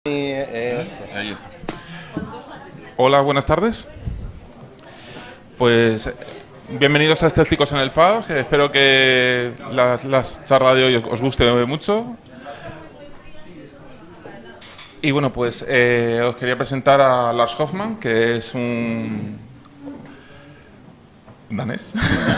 Ahí está. Hola, buenas tardes. Pues bienvenidos a Escépticos en el Pub. Espero que la charla de hoy os guste mucho. Y bueno, pues os quería presentar a Lars Hoffmann, que es un danés.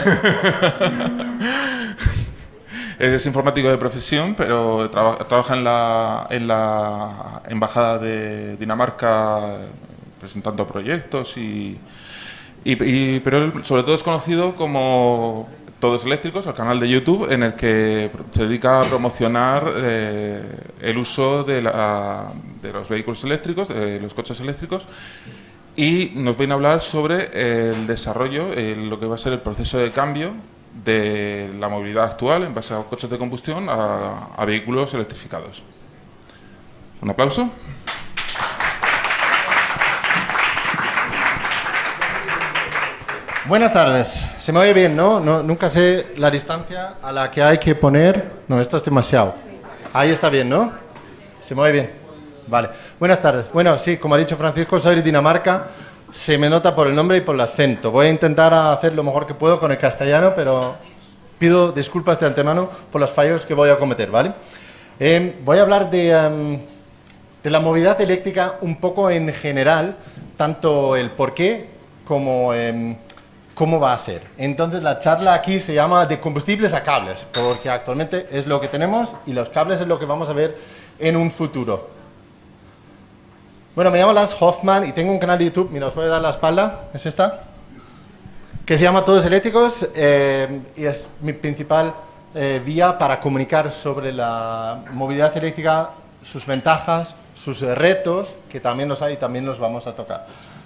Es informático de profesión, pero trabaja en la embajada de Dinamarca presentando proyectos pero él sobre todo es conocido como Todos Eléctricos, el canal de YouTube en el que se dedica a promocionar el uso de los vehículos eléctricos, de los coches eléctricos, y nos viene a hablar sobre el desarrollo, lo que va a ser el proceso de cambio de la movilidad actual en base a coches de combustión a vehículos electrificados. Un aplauso. Buenas tardes. Se me oye bien, ¿no? Nunca sé la distancia a la que hay que poner. No, esto es demasiado. Ahí está bien, ¿no? Se me oye bien. Vale. Buenas tardes. Bueno, sí, como ha dicho Francisco, soy de Dinamarca. Se me nota por el nombre y por el acento. Voy a intentar hacer lo mejor que puedo con el castellano, pero pido disculpas de antemano por los fallos que voy a cometer, ¿vale? Voy a hablar de la movilidad eléctrica un poco en general, tanto el por qué como cómo va a ser. Entonces la charla aquí se llama de combustibles a cables, porque actualmente es lo que tenemos y los cables es lo que vamos a ver en un futuro. Bueno, me llamo Lars Hoffmann y tengo un canal de YouTube, mira, os voy a dar la espalda, es esta, que se llama Todos Eléctricos y es mi principal vía para comunicar sobre la movilidad eléctrica, sus ventajas, sus retos, que también los hay y también los vamos a tocar.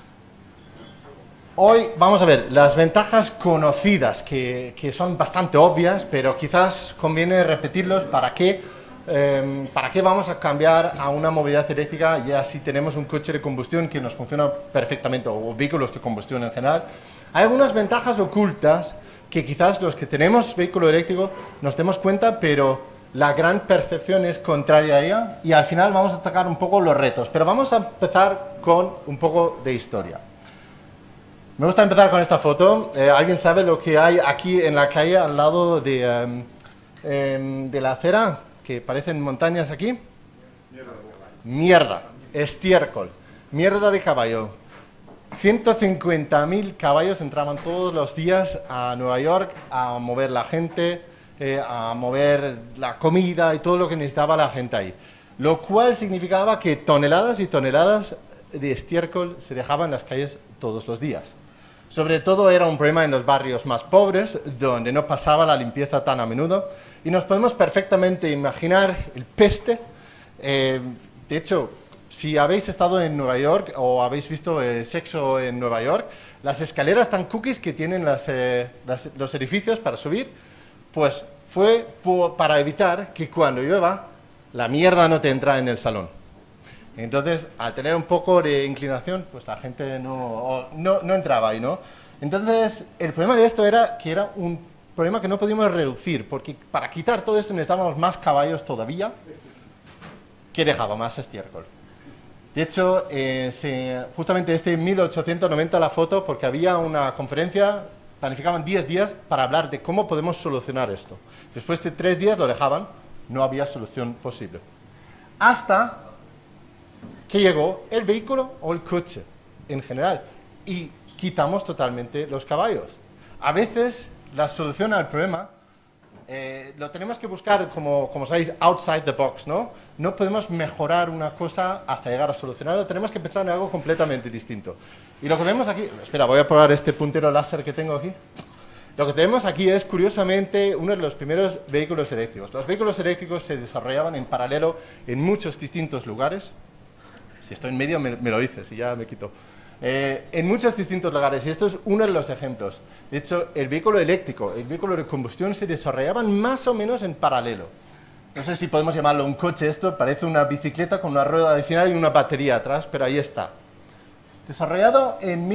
Hoy vamos a ver las ventajas conocidas, que son bastante obvias, pero quizás conviene repetirlos para qué vamos a cambiar a una movilidad eléctrica ya si tenemos un coche de combustión que nos funciona perfectamente, o vehículos de combustión en general. Hay algunas ventajas ocultas que quizás los que tenemos vehículo eléctrico nos demos cuenta, pero la gran percepción es contraria a ella, y al final vamos a atacar un poco los retos. Pero vamos a empezar con un poco de historia. Me gusta empezar con esta foto. ¿Alguien sabe lo que hay aquí en la calle al lado de la acera? Que parecen montañas aquí. Mierda. Estiércol. Mierda de caballo. 150.000 caballos entraban todos los días a Nueva York a mover la gente, a mover la comida y todo lo que necesitaba la gente ahí. Lo cual significaba que toneladas y toneladas de estiércol se dejaban en las calles todos los días. Sobre todo era un problema en los barrios más pobres, donde no pasaba la limpieza tan a menudo, y nos podemos perfectamente imaginar el peste. De hecho, si habéis estado en Nueva York o habéis visto Sexo en Nueva York, las escaleras tan cookies que tienen los edificios para subir, pues fue para evitar que cuando llueva la mierda no te entra en el salón. Entonces, al tener un poco de inclinación, pues la gente no entraba ahí, ¿no? Entonces, el problema de esto era que era un problema que no podíamos reducir, porque para quitar todo esto necesitábamos más caballos todavía, que dejaba más estiércol. De hecho, justamente en 1890 la foto, porque había una conferencia, planificaban 10 días para hablar de cómo podemos solucionar esto. Después de 3 días lo dejaban, no había solución posible. Hasta que llegó el vehículo o el coche en general y quitamos totalmente los caballos. A veces la solución al problema lo tenemos que buscar, como sabéis, outside the box, ¿no? No podemos mejorar una cosa hasta llegar a solucionarlo, tenemos que pensar en algo completamente distinto. Y lo que vemos aquí, espera, voy a probar este puntero láser que tengo aquí. Lo que tenemos aquí es, curiosamente, uno de los primeros vehículos eléctricos. Los vehículos eléctricos se desarrollaban en paralelo en muchos distintos lugares. Si estoy en medio me lo dices y ya me quito. En muchos distintos lugares, y esto es uno de los ejemplos. De hecho, el vehículo eléctrico, el vehículo de combustión se desarrollaban más o menos en paralelo. No sé si podemos llamarlo un coche, esto parece una bicicleta con una rueda adicional y una batería atrás, pero ahí está. Desarrollado en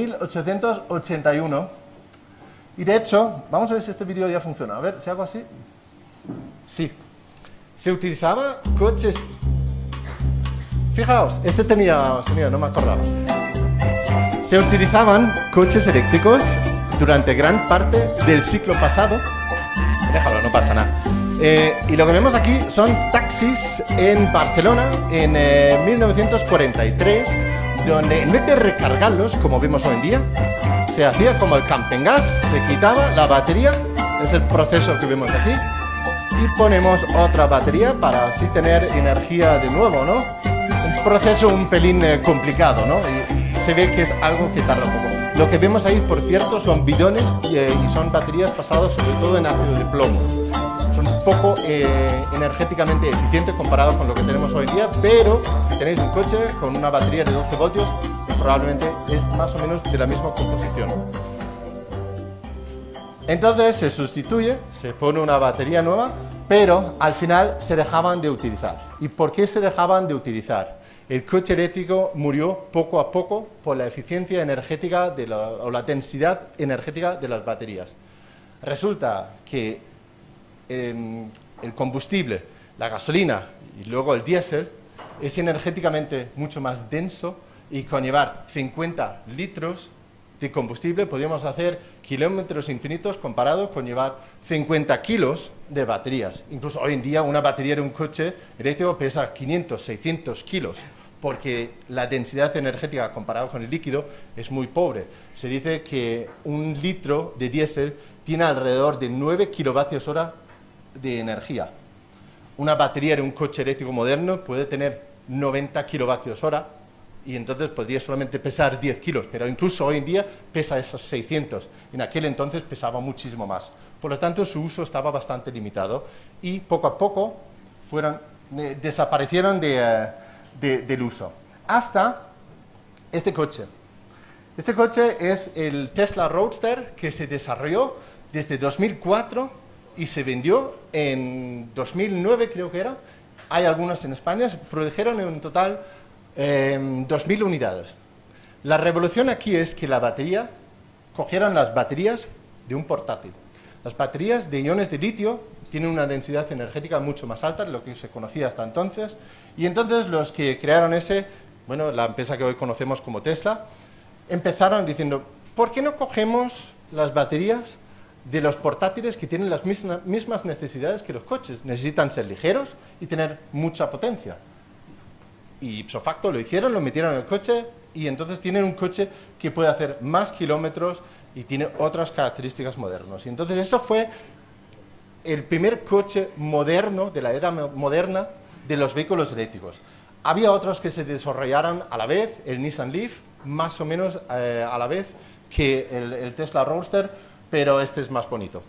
1881, y de hecho, vamos a ver si este vídeo ya funciona. A ver, si hago así. Sí. Se utilizaba coches Fijaos, este tenía sonido, no me acordaba. Se utilizaban coches eléctricos durante gran parte del siglo pasado. Déjalo, no pasa nada. Y lo que vemos aquí son taxis en Barcelona en 1943, donde en vez de recargarlos, como vemos hoy en día, se hacía como el camping gas, se quitaba la batería, es el proceso que vemos aquí, y ponemos otra batería para así tener energía de nuevo, ¿no? Un proceso un pelín complicado, ¿no? Y se ve que es algo que tarda un poco. Lo que vemos ahí, por cierto, son bidones y son baterías basadas sobre todo en ácido de plomo. Son un poco energéticamente eficientes comparado con lo que tenemos hoy en día, pero si tenéis un coche con una batería de 12 voltios, probablemente es más o menos de la misma composición. Entonces se sustituye, se pone una batería nueva, pero al final se dejaban de utilizar. ¿Y por qué se dejaban de utilizar? El coche eléctrico murió poco a poco por la eficiencia energética o la densidad energética de las baterías. Resulta que el combustible, la gasolina y luego el diésel es energéticamente mucho más denso y con llevar 50 litros de combustible podemos hacer kilómetros infinitos comparado con llevar 50 kilos de baterías. Incluso hoy en día una batería de un coche eléctrico pesa 500, 600 kilos porque la densidad energética comparado con el líquido es muy pobre. Se dice que un litro de diésel tiene alrededor de 9 kilovatios hora de energía. Una batería de un coche eléctrico moderno puede tener 90 kilovatios hora y entonces podría solamente pesar 10 kilos, pero incluso hoy en día pesa esos 600. En aquel entonces pesaba muchísimo más. Por lo tanto, su uso estaba bastante limitado y poco a poco desaparecieron del uso. Hasta este coche. Este coche es el Tesla Roadster que se desarrolló desde 2004 y se vendió en 2009, creo que era. Hay algunos en España, se produjeron en un total 2.000 unidades. La revolución aquí es que la batería, cogieran las baterías de un portátil. Las baterías de iones de litio tienen una densidad energética mucho más alta de lo que se conocía hasta entonces, y entonces los que crearon la empresa que hoy conocemos como Tesla, empezaron diciendo, ¿por qué no cogemos las baterías de los portátiles que tienen las mismas necesidades que los coches? Necesitan ser ligeros y tener mucha potencia. Y ipso facto lo hicieron, lo metieron en el coche y entonces tienen un coche que puede hacer más kilómetros y tiene otras características modernas. Y entonces eso fue el primer coche moderno, de la era moderna, de los vehículos eléctricos. Había otros que se desarrollaron a la vez, el Nissan Leaf, más o menos a la vez que el Tesla Roadster, pero este es más bonito.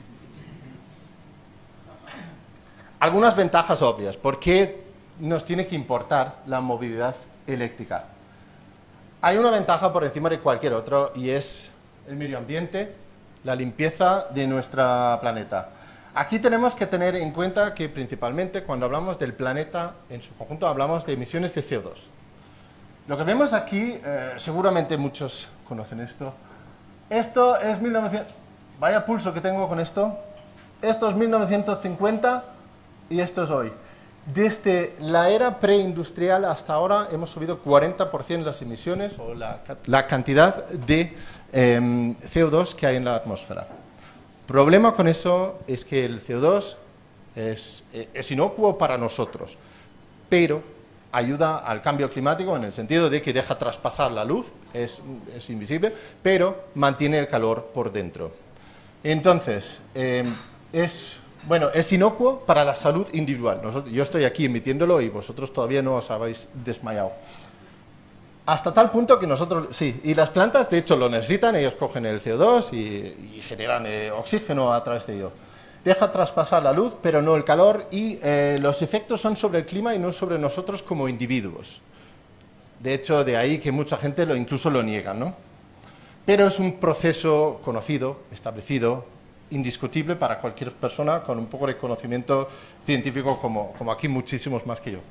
Algunas ventajas obvias. ¿Por qué nos tiene que importar la movilidad eléctrica? Hay una ventaja por encima de cualquier otro y es el medio ambiente, la limpieza de nuestro planeta. Aquí tenemos que tener en cuenta que principalmente cuando hablamos del planeta en su conjunto hablamos de emisiones de CO2. Lo que vemos aquí, seguramente muchos conocen esto. Esto es 1900... Vaya pulso que tengo con esto. Esto es 1950 y esto es hoy. Desde la era preindustrial hasta ahora hemos subido 40% las emisiones o la cantidad de CO2 que hay en la atmósfera. El problema con eso es que el CO2 es inocuo para nosotros, pero ayuda al cambio climático en el sentido de que deja traspasar la luz, es invisible, pero mantiene el calor por dentro. Entonces, es inocuo para la salud individual. Yo estoy aquí emitiéndolo y vosotros todavía no os habéis desmayado. Hasta tal punto que nosotros, sí, y las plantas de hecho lo necesitan, ellos cogen el CO2 y generan oxígeno a través de ello. Deja traspasar la luz, pero no el calor, y los efectos son sobre el clima y no sobre nosotros como individuos. De hecho, de ahí que mucha gente incluso lo niega, ¿no? Pero es un proceso conocido, establecido, indiscutible para cualquier persona con un poco de conocimiento científico como aquí muchísimos más que yo.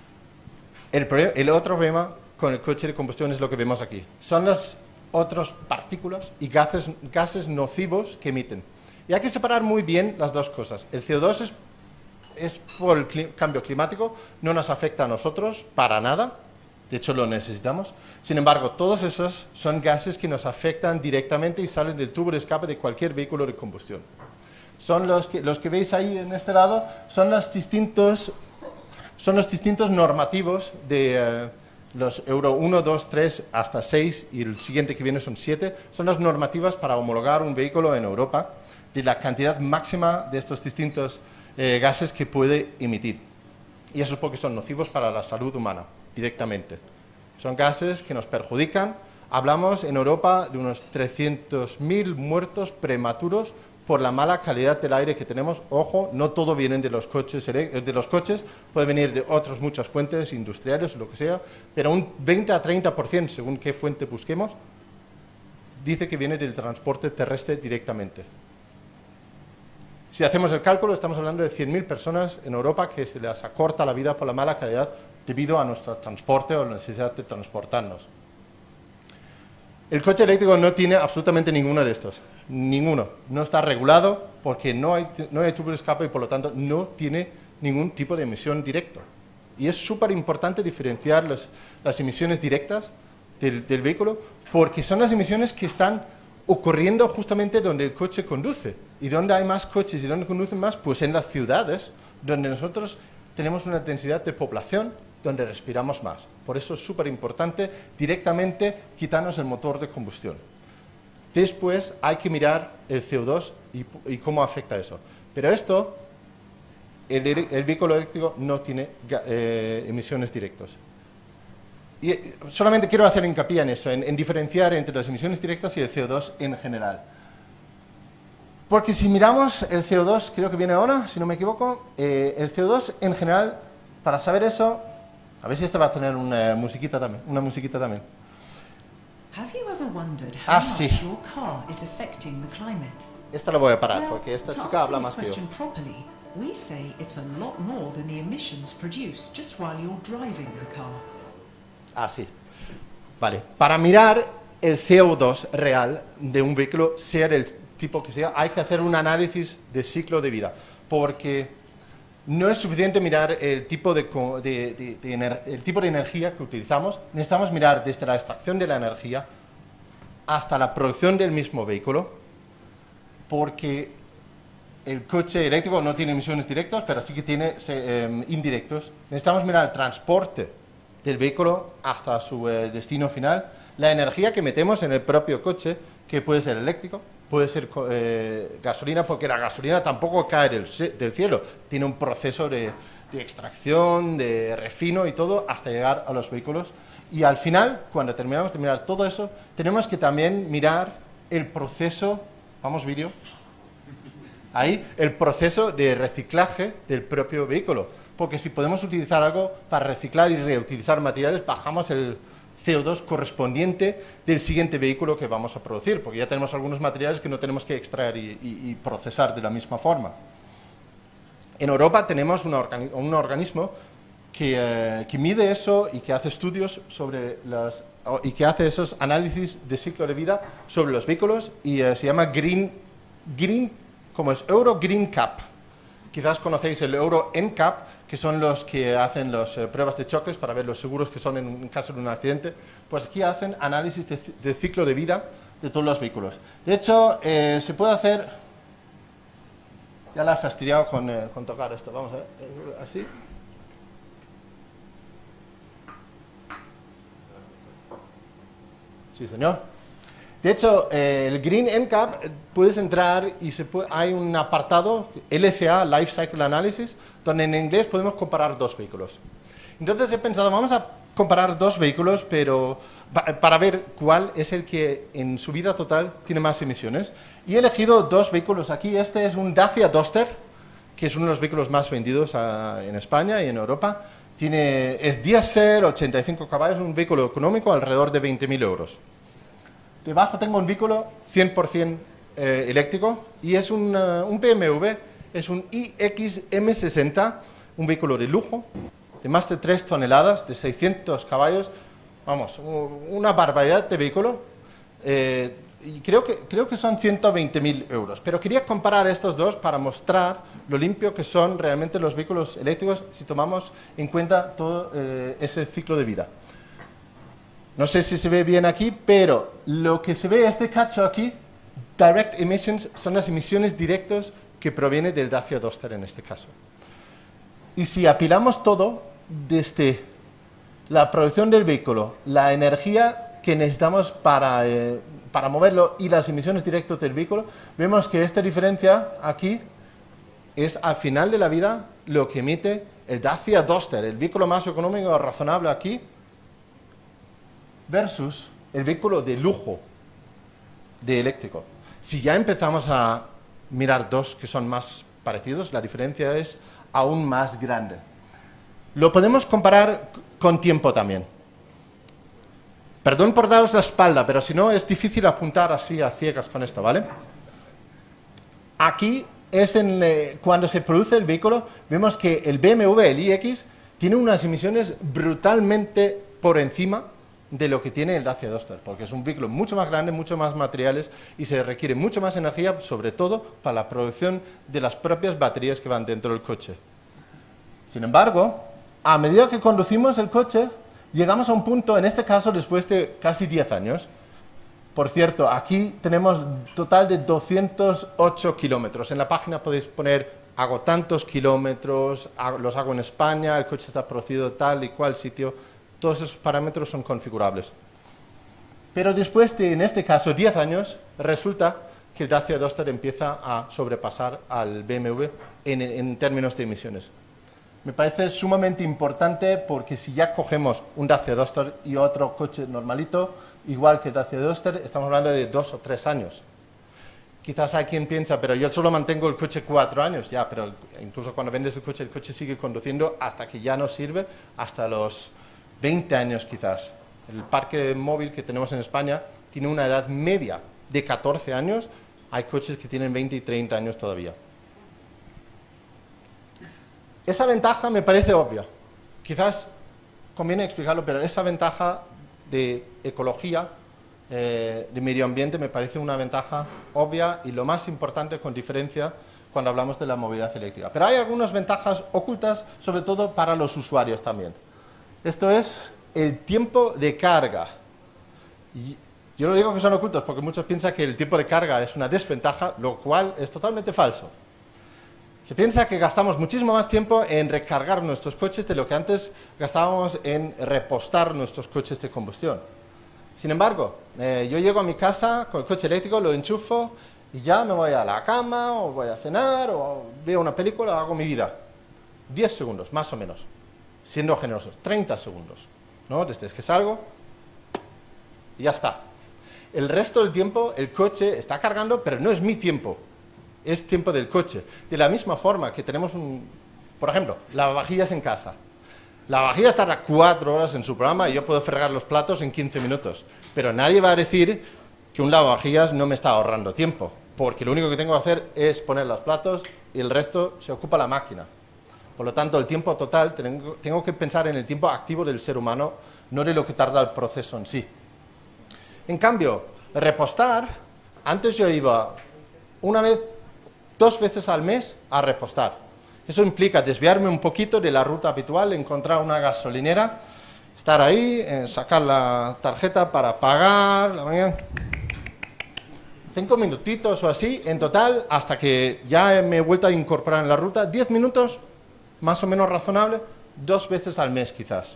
El otro problema con el coche de combustión es lo que vemos aquí. Son las otras partículas y gases nocivos que emiten. Y hay que separar muy bien las dos cosas. El CO2 es por el cambio climático, no nos afecta a nosotros para nada, de hecho lo necesitamos. Sin embargo, todos esos son gases que nos afectan directamente y salen del tubo de escape de cualquier vehículo de combustión. Son los que veis ahí en este lado, son los distintos normativos de los Euro 1, 2, 3 hasta 6 y el siguiente que viene son 7, son las normativas para homologar un vehículo en Europa de la cantidad máxima de estos distintos gases que puede emitir. Y eso es porque son nocivos para la salud humana, directamente. Son gases que nos perjudican. Hablamos en Europa de unos 300.000 muertos prematuros por la mala calidad del aire que tenemos. Ojo, no todo viene de los coches, puede venir de otras muchas fuentes industriales o lo que sea, pero un 20 a 30%, según qué fuente busquemos, dice que viene del transporte terrestre directamente. Si hacemos el cálculo, estamos hablando de 100.000 personas en Europa que se les acorta la vida por la mala calidad debido a nuestro transporte o la necesidad de transportarnos. El coche eléctrico no tiene absolutamente ninguno de estos, ninguno. No está regulado porque no hay tubo de escape y por lo tanto no tiene ningún tipo de emisión directa. Y es súper importante diferenciar las emisiones directas del vehículo porque son las emisiones que están ocurriendo justamente donde el coche conduce. ¿Y donde hay más coches y donde conducen más? Pues en las ciudades, donde nosotros tenemos una densidad de población, donde respiramos más. Por eso es súper importante directamente quitarnos el motor de combustión. Después hay que mirar el CO2 y cómo afecta eso. Pero esto, el vehículo eléctrico no tiene emisiones directas. Y solamente quiero hacer hincapié en eso, en diferenciar entre las emisiones directas y el CO2 en general. Porque si miramos el CO2, creo que viene ahora, si no me equivoco, el CO2 en general, para saber eso, a ver si este va a tener una musiquita también. Have you ever wondered how sí. much your car is affecting the climate? Esta lo voy a parar, Well, porque esta to chica answer habla this más que yo. question properly, we say it's a lot more than the emissions produced just while you're driving the car. Sí. Vale. Para mirar el CO2 real de un vehículo, sea del tipo que sea, hay que hacer un análisis de ciclo de vida, porque no es suficiente mirar el tipo de energía que utilizamos, necesitamos mirar desde la extracción de la energía hasta la producción del mismo vehículo, porque el coche eléctrico no tiene emisiones directas, pero sí que tiene indirectos. Necesitamos mirar el transporte del vehículo hasta su destino final, la energía que metemos en el propio coche, que puede ser eléctrico, puede ser gasolina, porque la gasolina tampoco cae del cielo, tiene un proceso de extracción, de refino y todo, hasta llegar a los vehículos. Y al final, cuando terminamos de mirar todo eso, tenemos que también mirar el proceso, vamos vídeo, ahí, el proceso de reciclaje del propio vehículo, porque si podemos utilizar algo para reciclar y reutilizar materiales, bajamos el CO2 correspondiente del siguiente vehículo que vamos a producir, porque ya tenemos algunos materiales que no tenemos que extraer y procesar de la misma forma. En Europa tenemos un organismo que mide eso y que hace estudios y que hace esos análisis de ciclo de vida sobre los vehículos y se llama Green, como es Euro Green Cap. Quizás conocéis el Euro NCAP, que son los que hacen las pruebas de choques para ver los seguros que son en caso de un accidente. Pues aquí hacen análisis de ciclo de vida de todos los vehículos. De hecho, se puede hacer... Ya la he fastidiado con tocar esto. Vamos a ver, así. Sí, señor. De hecho, el Green NCAP, puedes entrar y hay un apartado, LCA, Life Cycle Analysis, donde en inglés podemos comparar dos vehículos. Entonces he pensado, vamos a comparar dos vehículos, pero para ver cuál es el que en su vida total tiene más emisiones. Y he elegido dos vehículos aquí. Este es un Dacia Duster, que es uno de los vehículos más vendidos en España y en Europa. Es diésel, 85 caballos, un vehículo económico, alrededor de 20.000 euros. Debajo tengo un vehículo 100% eléctrico y es un BMW, es un iX M60, un vehículo de lujo, de más de 3 toneladas, de 600 caballos, vamos, una barbaridad de vehículo. Y creo que son 120.000 euros. Pero quería comparar estos dos para mostrar lo limpio que son realmente los vehículos eléctricos si tomamos en cuenta todo ese ciclo de vida. No sé si se ve bien aquí, pero lo que se ve este cacho aquí, direct emissions, son las emisiones directas que provienen del Dacia Duster en este caso. Y si apilamos todo desde la producción del vehículo, la energía que necesitamos para moverlo y las emisiones directas del vehículo, vemos que esta diferencia aquí es al final de la vida lo que emite el Dacia Duster, el vehículo más económico y razonable aquí, versus el vehículo de lujo de eléctrico. Si ya empezamos a mirar dos que son más parecidos, la diferencia es aún más grande. Lo podemos comparar con tiempo también. Perdón por daros la espalda, pero si no es difícil apuntar así a ciegas con esto, ¿vale? Aquí es cuando se produce el vehículo, vemos que el BMW, el iX, tiene unas emisiones brutalmente por encima de lo que tiene el Dacia Duster, porque es un vehículo mucho más grande, mucho más materiales y se requiere mucho más energía, sobre todo para la producción de las propias baterías que van dentro del coche. Sin embargo, a medida que conducimos el coche, llegamos a un punto, en este caso después de casi 10 años. Por cierto, aquí tenemos total de 208 kilómetros. En la página podéis poner, hago tantos kilómetros, los hago en España, el coche está producido tal y cual sitio. Todos esos parámetros son configurables. Pero después de, en este caso, 10 años, resulta que el Dacia Duster empieza a sobrepasar al BMW en términos de emisiones. Me parece sumamente importante porque si ya cogemos un Dacia Duster y otro coche normalito, igual que el Dacia Duster, estamos hablando de 2 o 3 años. Quizás hay quien piensa, pero yo solo mantengo el coche 4 años, ya, pero incluso cuando vendes el coche sigue conduciendo hasta que ya no sirve, hasta los 20 años quizás. El parque móvil que tenemos en España tiene una edad media de 14 años, hay coches que tienen 20 y 30 años todavía. Esa ventaja me parece obvia. Quizás conviene explicarlo, pero esa ventaja de ecología, de medio ambiente, me parece una ventaja obvia y lo más importante con diferencia cuando hablamos de la movilidad eléctrica. Pero hay algunas ventajas ocultas, sobre todo para los usuarios también. Esto es el tiempo de carga. Y yo no digo que son ocultos porque muchos piensan que el tiempo de carga es una desventaja, lo cual es totalmente falso. Se piensa que gastamos muchísimo más tiempo en recargar nuestros coches de lo que antes gastábamos en repostar nuestros coches de combustión. Sin embargo, yo llego a mi casa con el coche eléctrico, lo enchufo y ya me voy a la cama o voy a cenar o veo una película o hago mi vida. 10 segundos, más o menos. Siendo generosos, 30 segundos, ¿no? Desde que salgo y ya está. El resto del tiempo el coche está cargando, pero no es mi tiempo, es tiempo del coche. De la misma forma que tenemos por ejemplo, lavavajillas en casa. La lavavajillas tarda 4 horas en su programa y yo puedo fregar los platos en 15 minutos, pero nadie va a decir que un lavavajillas no me está ahorrando tiempo, porque lo único que tengo que hacer es poner los platos y el resto se ocupa la máquina. Por lo tanto, el tiempo total, tengo que pensar en el tiempo activo del ser humano, no de lo que tarda el proceso en sí. En cambio, repostar, antes yo iba 2 veces al mes a repostar. Eso implica desviarme un poquito de la ruta habitual, encontrar una gasolinera, estar ahí, sacar la tarjeta para pagar, 5 minutitos o así, en total, hasta que ya me he vuelto a incorporar en la ruta, 10 minutos, más o menos razonable, 2 veces al mes quizás.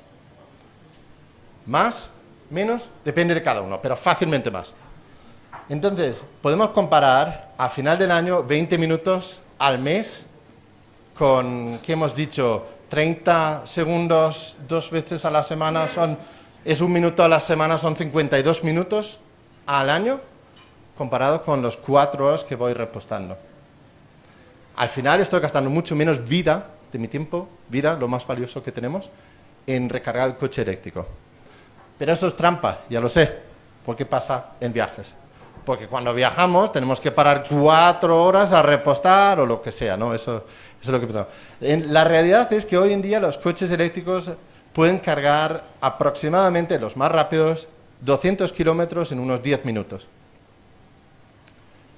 Más, menos, depende de cada uno, pero fácilmente más. Entonces, podemos comparar a final del año 20 minutos al mes con, ¿qué hemos dicho? 30 segundos 2 veces a la semana, es 1 minuto a la semana, son 52 minutos al año, comparado con los 4 horas que voy repostando. Al final estoy gastando mucho menos vida de mi tiempo, lo más valioso que tenemos, en recargar el coche eléctrico. Pero eso es trampa, ya lo sé, porque pasa en viajes. Porque cuando viajamos tenemos que parar 4 horas a repostar o lo que sea, ¿no? Eso es lo que pensamos. La realidad es que hoy en día los coches eléctricos pueden cargar aproximadamente, los más rápidos, 200 kilómetros en unos 10 minutos.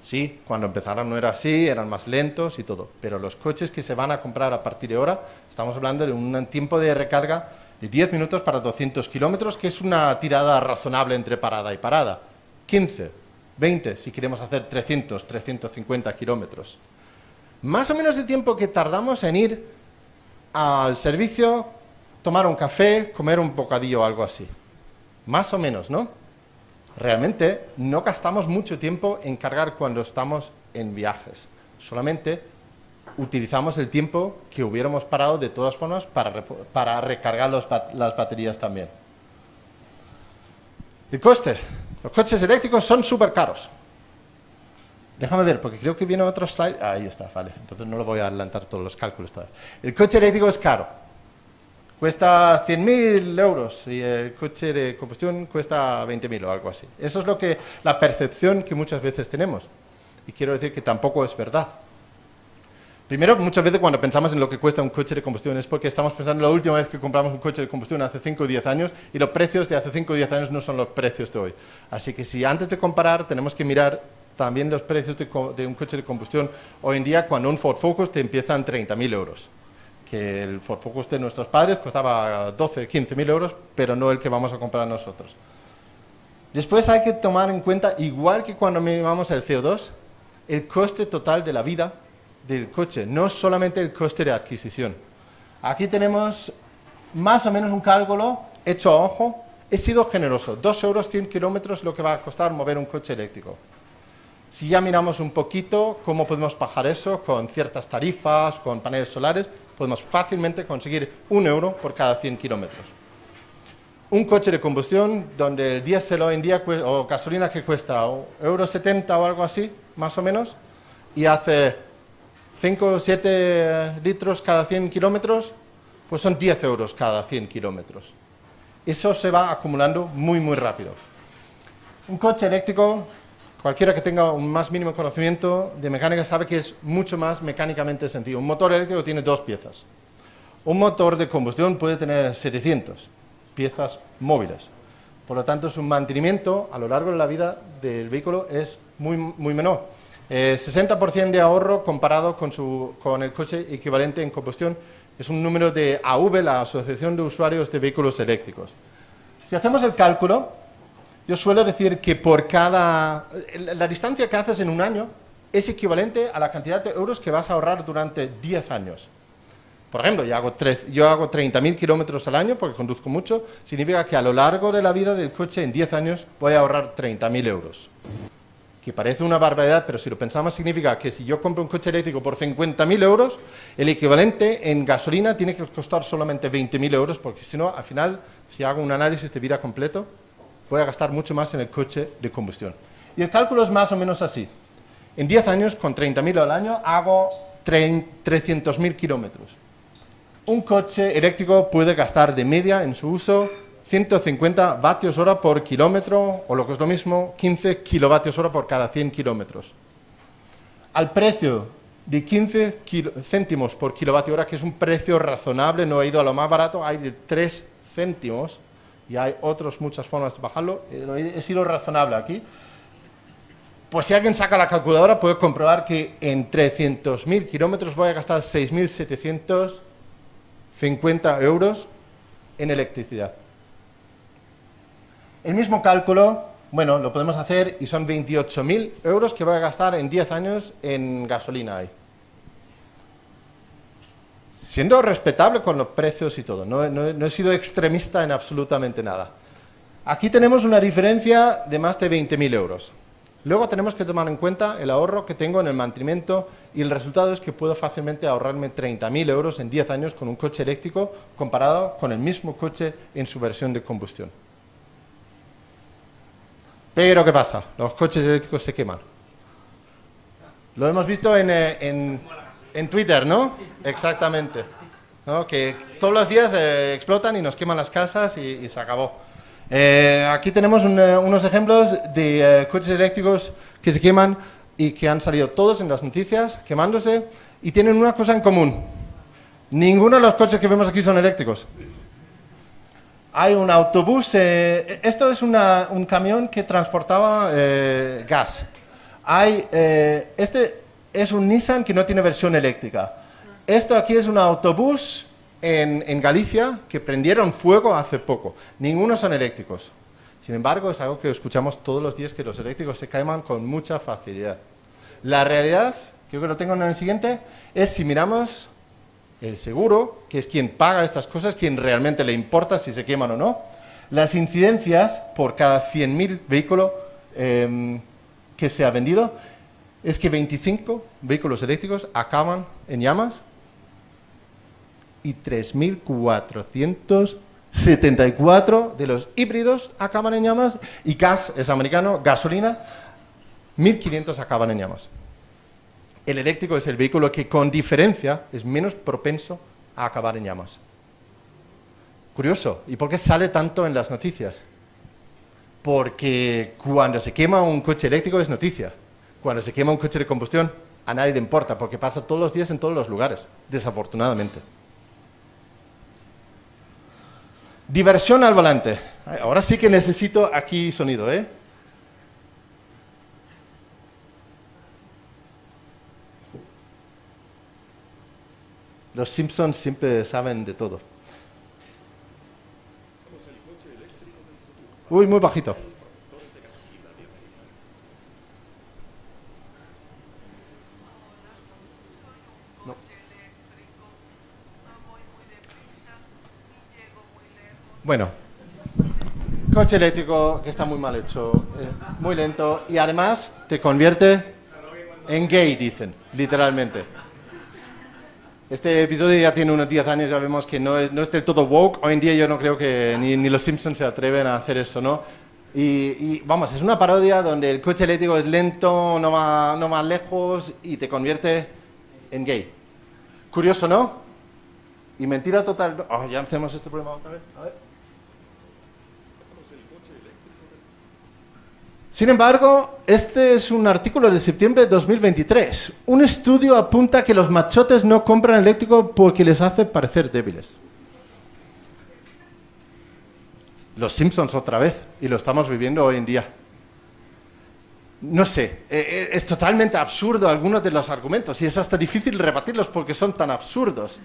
Sí, cuando empezaron no era así, eran más lentos y todo, pero los coches que se van a comprar a partir de ahora, estamos hablando de un tiempo de recarga de 10 minutos para 200 kilómetros, que es una tirada razonable entre parada y parada. 15, 20, si queremos hacer 300, 350 kilómetros. Más o menos el tiempo que tardamos en ir al servicio, tomar un café, comer un bocadillo o algo así. Más o menos, ¿no? Realmente no gastamos mucho tiempo en cargar cuando estamos en viajes. Solamente utilizamos el tiempo que hubiéramos parado de todas formas para recargar las baterías también. El coste. Los coches eléctricos son súper caros. Déjame ver, porque creo que viene otro slide. Ahí está, vale. Entonces no lo voy a adelantar todos los cálculos todavía. El coche eléctrico es caro. Cuesta 100.000 euros y el coche de combustión cuesta 20.000 o algo así. Eso es la percepción que muchas veces tenemos. Y quiero decir que tampoco es verdad. Primero, muchas veces cuando pensamos en lo que cuesta un coche de combustión es porque estamos pensando en la última vez que compramos un coche de combustión hace 5 o 10 años y los precios de hace 5 o 10 años no son los precios de hoy. Así que si antes de comparar tenemos que mirar también los precios de un coche de combustión hoy en día, cuando un Ford Focus te empieza en 30.000 euros. Que el Ford Focus de nuestros padres costaba 12, 15.000 euros, pero no el que vamos a comprar nosotros. Después hay que tomar en cuenta, igual que cuando miramos el CO2, el coste total de la vida del coche, no solamente el coste de adquisición. Aquí tenemos más o menos un cálculo hecho a ojo. He sido generoso, 2 euros 100 kilómetros lo que va a costar mover un coche eléctrico. Si ya miramos un poquito cómo podemos bajar eso con ciertas tarifas, con paneles solares, podemos fácilmente conseguir 1 euro por cada 100 kilómetros. Un coche de combustión donde el diésel hoy en día, o gasolina que cuesta €1,70 o algo así, más o menos, y hace 5 o 7 litros cada 100 kilómetros, pues son 10 euros cada 100 kilómetros. Eso se va acumulando muy, muy rápido. Un coche eléctrico, cualquiera que tenga un más mínimo conocimiento de mecánica sabe que es mucho más mecánicamente sencillo. Un motor eléctrico tiene 2 piezas. Un motor de combustión puede tener 700 piezas móviles. Por lo tanto, su mantenimiento a lo largo de la vida del vehículo es muy, muy menor. 60% de ahorro comparado con el coche equivalente en combustión es un número de AV, la Asociación de Usuarios de Vehículos Eléctricos. Si hacemos el cálculo, yo suelo decir que la distancia que haces en un año es equivalente a la cantidad de euros que vas a ahorrar durante 10 años. Por ejemplo, yo hago 30.000 kilómetros al año porque conduzco mucho, significa que a lo largo de la vida del coche en 10 años voy a ahorrar 30.000 euros. Que parece una barbaridad, pero si lo pensamos significa que si yo compro un coche eléctrico por 50.000 euros, el equivalente en gasolina tiene que costar solamente 20.000 euros, porque si no, al final, si hago un análisis de vida completo, voy a gastar mucho más en el coche de combustión. Y el cálculo es más o menos así. En 10 años, con 30.000 al año, hago 300.000 kilómetros. Un coche eléctrico puede gastar de media en su uso 150 vatios hora por kilómetro, o lo que es lo mismo, 15 kilovatios hora por cada 100 kilómetros. Al precio de 15 céntimos por kilovatio hora, que es un precio razonable, no he ido a lo más barato, hay de 3 céntimos, y hay muchas formas de bajarlo, he sido razonable aquí. Pues si alguien saca la calculadora puede comprobar que en 300.000 kilómetros voy a gastar 6.750 euros en electricidad. El mismo cálculo, bueno, lo podemos hacer y son 28.000 euros que voy a gastar en 10 años en gasolina ahí. Siendo respetable con los precios y todo, no he sido extremista en absolutamente nada. Aquí tenemos una diferencia de más de 20.000 euros. Luego tenemos que tomar en cuenta el ahorro que tengo en el mantenimiento y el resultado es que puedo fácilmente ahorrarme 30.000 euros en 10 años con un coche eléctrico comparado con el mismo coche en su versión de combustión. Pero ¿qué pasa? Los coches eléctricos se queman. Lo hemos visto en Twitter, ¿no? Exactamente. ¿No? Que todos los días explotan y nos queman las casas y se acabó. Aquí tenemos unos ejemplos de coches eléctricos que se queman y que han salido todos en las noticias quemándose y tienen una cosa en común. Ninguno de los coches que vemos aquí son eléctricos. Hay un autobús, esto es un camión que transportaba gas. Este es un Nissan que no tiene versión eléctrica. Esto aquí es un autobús en Galicia que prendieron fuego hace poco. Ninguno son eléctricos. Sin embargo, es algo que escuchamos todos los días, que los eléctricos se queman con mucha facilidad. La realidad, creo que lo tengo en el siguiente, es si miramos el seguro, que es quien paga estas cosas, quien realmente le importa si se queman o no, las incidencias por cada 100.000 vehículos que se ha vendido es que 25 vehículos eléctricos acaban en llamas y 3.474 de los híbridos acaban en llamas, y gas es americano, gasolina, 1.500 acaban en llamas. El eléctrico es el vehículo que con diferencia es menos propenso a acabar en llamas. Curioso. ¿Y por qué sale tanto en las noticias? Porque cuando se quema un coche eléctrico es noticia. Cuando se quema un coche de combustión a nadie le importa, porque pasa todos los días en todos los lugares, desafortunadamente. Diversión al volante. Ahora sí que necesito aquí sonido, ¿eh? Los Simpsons siempre saben de todo. Uy, muy bajito. No. Bueno, coche eléctrico que está muy mal hecho, muy lento, y además te convierte en gay, dicen, literalmente. Este episodio ya tiene unos 10 años, ya vemos que no es del todo woke. Hoy en día yo no creo que ni los Simpsons se atreven a hacer eso, ¿no? Y vamos, es una parodia donde el coche eléctrico es lento, no va lejos y te convierte en gay. Curioso, ¿no? Y mentira total. Oh, ya hacemos este problema otra vez. A ver. Sin embargo, este es un artículo de septiembre de 2023. Un estudio apunta que los machotes no compran eléctrico porque les hace parecer débiles. Los Simpsons otra vez, y lo estamos viviendo hoy en día. No sé, es totalmente absurdo algunos de los argumentos, y es hasta difícil rebatirlos porque son tan absurdos.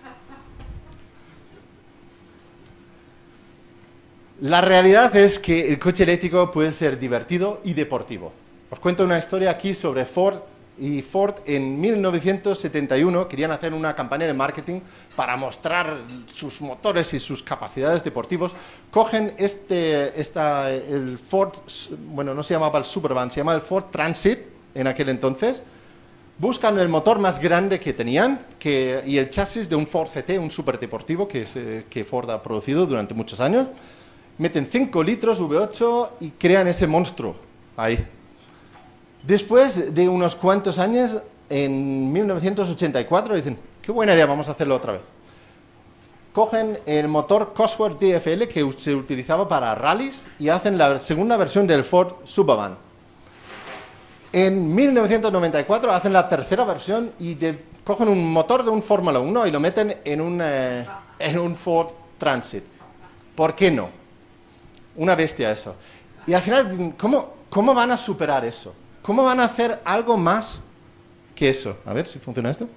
La realidad es que el coche eléctrico puede ser divertido y deportivo. Os cuento una historia aquí sobre Ford. Y Ford en 1971 querían hacer una campaña de marketing para mostrar sus motores y sus capacidades deportivas. Cogen el Ford, bueno, no se llamaba el Supervan, se llamaba el Ford Transit en aquel entonces. Buscan el motor más grande que tenían y el chasis de un Ford GT, un superdeportivo que Ford ha producido durante muchos años. Meten 5 litros V8 y crean ese monstruo ahí. Después de unos cuantos años, en 1984, dicen, qué buena idea, vamos a hacerlo otra vez. Cogen el motor Cosworth DFL que se utilizaba para rallies y hacen la segunda versión del Ford Supervan. En 1994 hacen la tercera versión y cogen un motor de un Fórmula 1 y lo meten en un Ford Transit. ¿Por qué no? Una bestia eso. Y al final, ¿cómo van a superar eso? ¿Cómo van a hacer algo más que eso? A ver si funciona esto.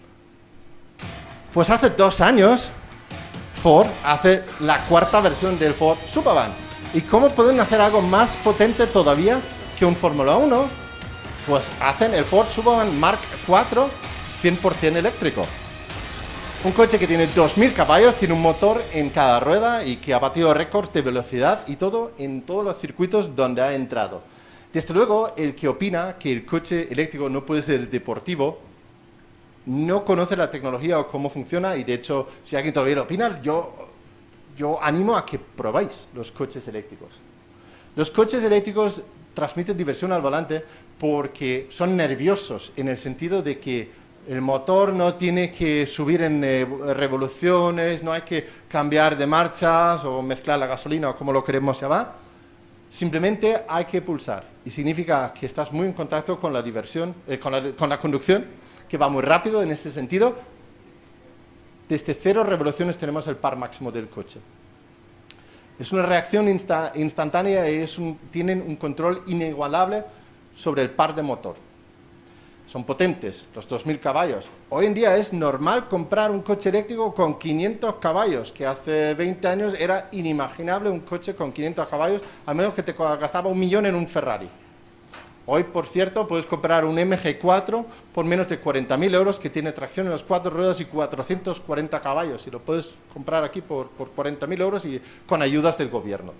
Pues hace 2 años, Ford hace la cuarta versión del Ford Supervan. ¿Y cómo pueden hacer algo más potente todavía que un Fórmula 1? Pues hacen el Ford Supervan Mark IV 100% eléctrico. Un coche que tiene 2.000 caballos, tiene un motor en cada rueda y que ha batido récords de velocidad y todo en todos los circuitos donde ha entrado. Desde luego, el que opina que el coche eléctrico no puede ser deportivo no conoce la tecnología o cómo funciona, y de hecho, si alguien todavía lo opina, yo animo a que probáis los coches eléctricos. Los coches eléctricos transmiten diversión al volante porque son nerviosos, en el sentido de que el motor no tiene que subir en revoluciones, no hay que cambiar de marchas o mezclar la gasolina o como lo queremos llamar. Simplemente hay que pulsar, y significa que estás muy en contacto con la diversión, con la conducción, que va muy rápido en ese sentido. Desde 0 revoluciones tenemos el par máximo del coche. Es una reacción instantánea y tienen un control inigualable sobre el par de motor. Son potentes, los 2000 caballos. Hoy en día es normal comprar un coche eléctrico con 500 caballos, que hace 20 años era inimaginable un coche con 500 caballos, a menos que te gastaba 1 millón en un Ferrari. Hoy, por cierto, puedes comprar un MG4 por menos de 40.000 euros, que tiene tracción en las 4 ruedas y 440 caballos. Y lo puedes comprar aquí por 40.000 euros y con ayudas del gobierno.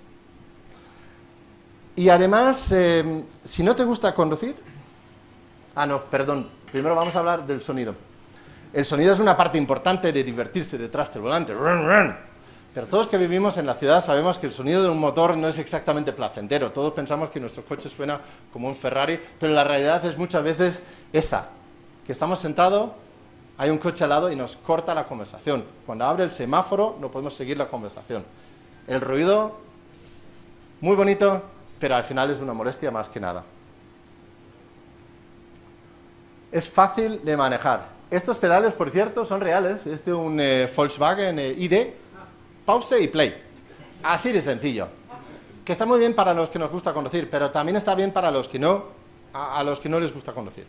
Y además, si no te gusta conducir... no, perdón. Primero vamos a hablar del sonido. El sonido es una parte importante de divertirse detrás del volante. Run, run. Pero todos que vivimos en la ciudad sabemos que el sonido de un motor no es exactamente placentero. Todos pensamos que nuestro coche suena como un Ferrari, pero la realidad es muchas veces esa, que estamos sentados, hay un coche al lado y nos corta la conversación. Cuando abre el semáforo no podemos seguir la conversación. El ruido, muy bonito, pero al final es una molestia más que nada. Es fácil de manejar. Estos pedales, por cierto, son reales. Es de un Volkswagen ID. Pause y play. Así de sencillo. Que está muy bien para los que nos gusta conducir, pero también está bien para los que no, a los que no les gusta conducir.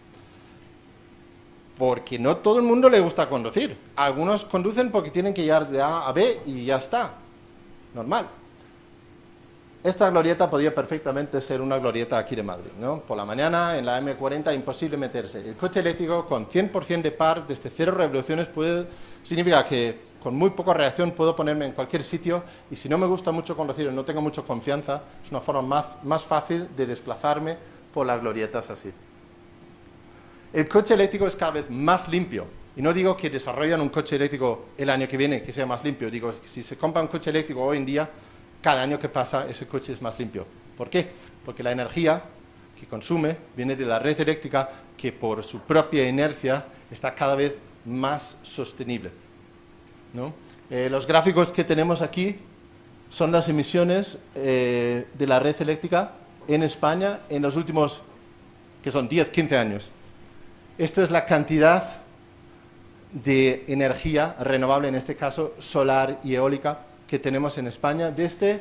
Porque no todo el mundo le gusta conducir. Algunos conducen porque tienen que llegar de A a B y ya está. Normal. Esta glorieta podría perfectamente ser una glorieta aquí de Madrid, ¿no? Por la mañana, en la M40, imposible meterse. El coche eléctrico con 100% de par, desde 0 revoluciones, significa que con muy poca reacción puedo ponerme en cualquier sitio, y si no me gusta mucho conducir o no tengo mucha confianza, es una forma más fácil de desplazarme por las glorietas así. El coche eléctrico es cada vez más limpio. Y no digo que desarrollan un coche eléctrico el año que viene que sea más limpio. Digo que si se compra un coche eléctrico hoy en día, cada año que pasa ese coche es más limpio. ¿Por qué? Porque la energía que consume viene de la red eléctrica, que por su propia inercia está cada vez más sostenible, ¿no? Los gráficos que tenemos aquí son las emisiones de la red eléctrica en España en los últimos, que son 10, 15 años. Esto es la cantidad de energía renovable, en este caso solar y eólica, que tenemos en España desde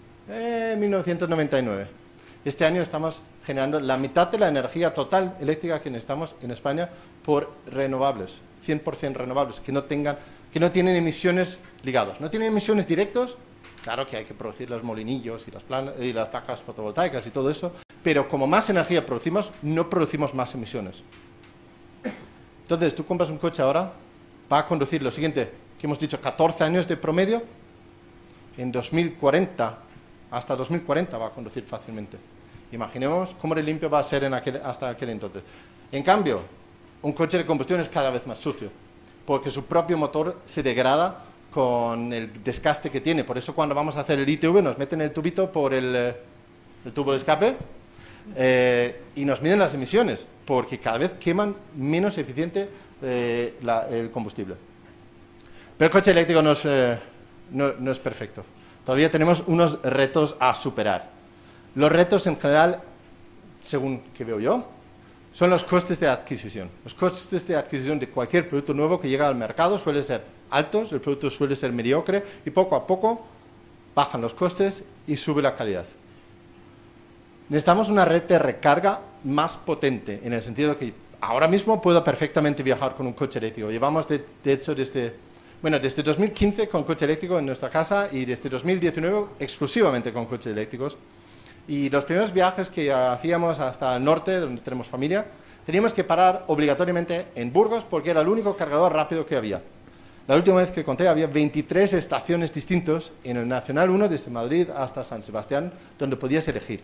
1999. Este año estamos generando la mitad de la energía total eléctrica que necesitamos en España por renovables, 100% renovables, que no tienen emisiones ligadas. No tienen emisiones directas, claro que hay que producir los molinillos y las placas fotovoltaicas y todo eso, pero como más energía producimos, no producimos más emisiones. Entonces, tú compras un coche ahora, va a conducir lo siguiente, que hemos dicho 14 años de promedio, en 2040, hasta 2040 va a conducir fácilmente. Imaginemos cómo de limpio va a ser hasta aquel entonces. En cambio, un coche de combustión es cada vez más sucio, porque su propio motor se degrada con el desgaste que tiene. Por eso cuando vamos a hacer el ITV nos meten el tubito por el tubo de escape y nos miden las emisiones, porque cada vez queman menos eficiente el combustible. Pero el coche eléctrico no es perfecto. Todavía tenemos unos retos a superar. Los retos en general, según que veo yo, son los costes de adquisición. Los costes de adquisición de cualquier producto nuevo que llega al mercado suelen ser altos, el producto suele ser mediocre y poco a poco bajan los costes y sube la calidad. Necesitamos una red de recarga más potente, en el sentido que ahora mismo puedo perfectamente viajar con un coche eléctrico. Llevamos, de hecho, desde 2015 con coche eléctrico en nuestra casa y desde 2019 exclusivamente con coches eléctricos. Y los primeros viajes que hacíamos hasta el norte, donde tenemos familia, teníamos que parar obligatoriamente en Burgos porque era el único cargador rápido que había. La última vez que conté había 23 estaciones distintas en el Nacional 1 desde Madrid hasta San Sebastián donde podías elegir.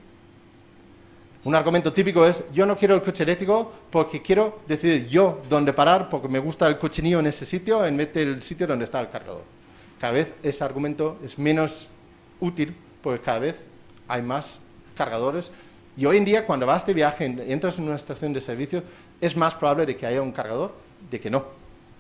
Un argumento típico es, yo no quiero el coche eléctrico porque quiero decidir yo dónde parar, porque me gusta el cochinillo en ese sitio en vez del sitio donde está el cargador. Cada vez ese argumento es menos útil porque cada vez hay más cargadores y hoy en día cuando vas de viaje, entras en una estación de servicio, es más probable de que haya un cargador de que no.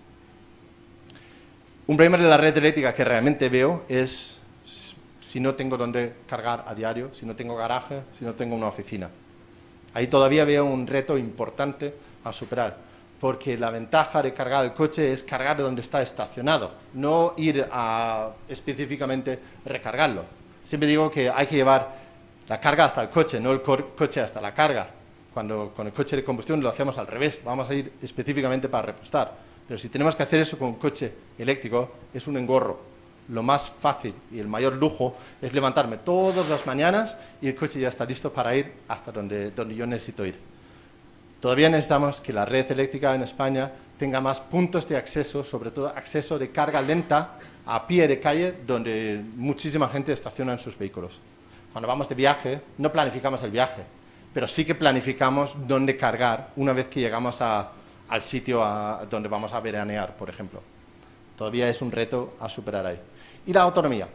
Un problema de la red eléctrica que realmente veo es si no tengo dónde cargar a diario, si no tengo garaje, si no tengo una oficina. Ahí todavía veo un reto importante a superar, porque la ventaja de cargar el coche es cargar donde está estacionado, no ir a específicamente recargarlo. Siempre digo que hay que llevar la carga hasta el coche, no el coche hasta la carga. cuando con el coche de combustión lo hacemos al revés, vamos a ir específicamente para repostar. Pero si tenemos que hacer eso con un coche eléctrico, es un engorro. Lo más fácil y el mayor lujo es levantarme todas las mañanas y el coche ya está listo para ir hasta donde yo necesito ir. Todavía necesitamos que la red eléctrica en España tenga más puntos de acceso, sobre todo acceso de carga lenta a pie de calle, donde muchísima gente estaciona sus vehículos. Cuando vamos de viaje, no planificamos el viaje, pero sí que planificamos dónde cargar una vez que llegamos al sitio donde vamos a veranear, por ejemplo. Todavía es un reto a superar ahí. Y la autonomía.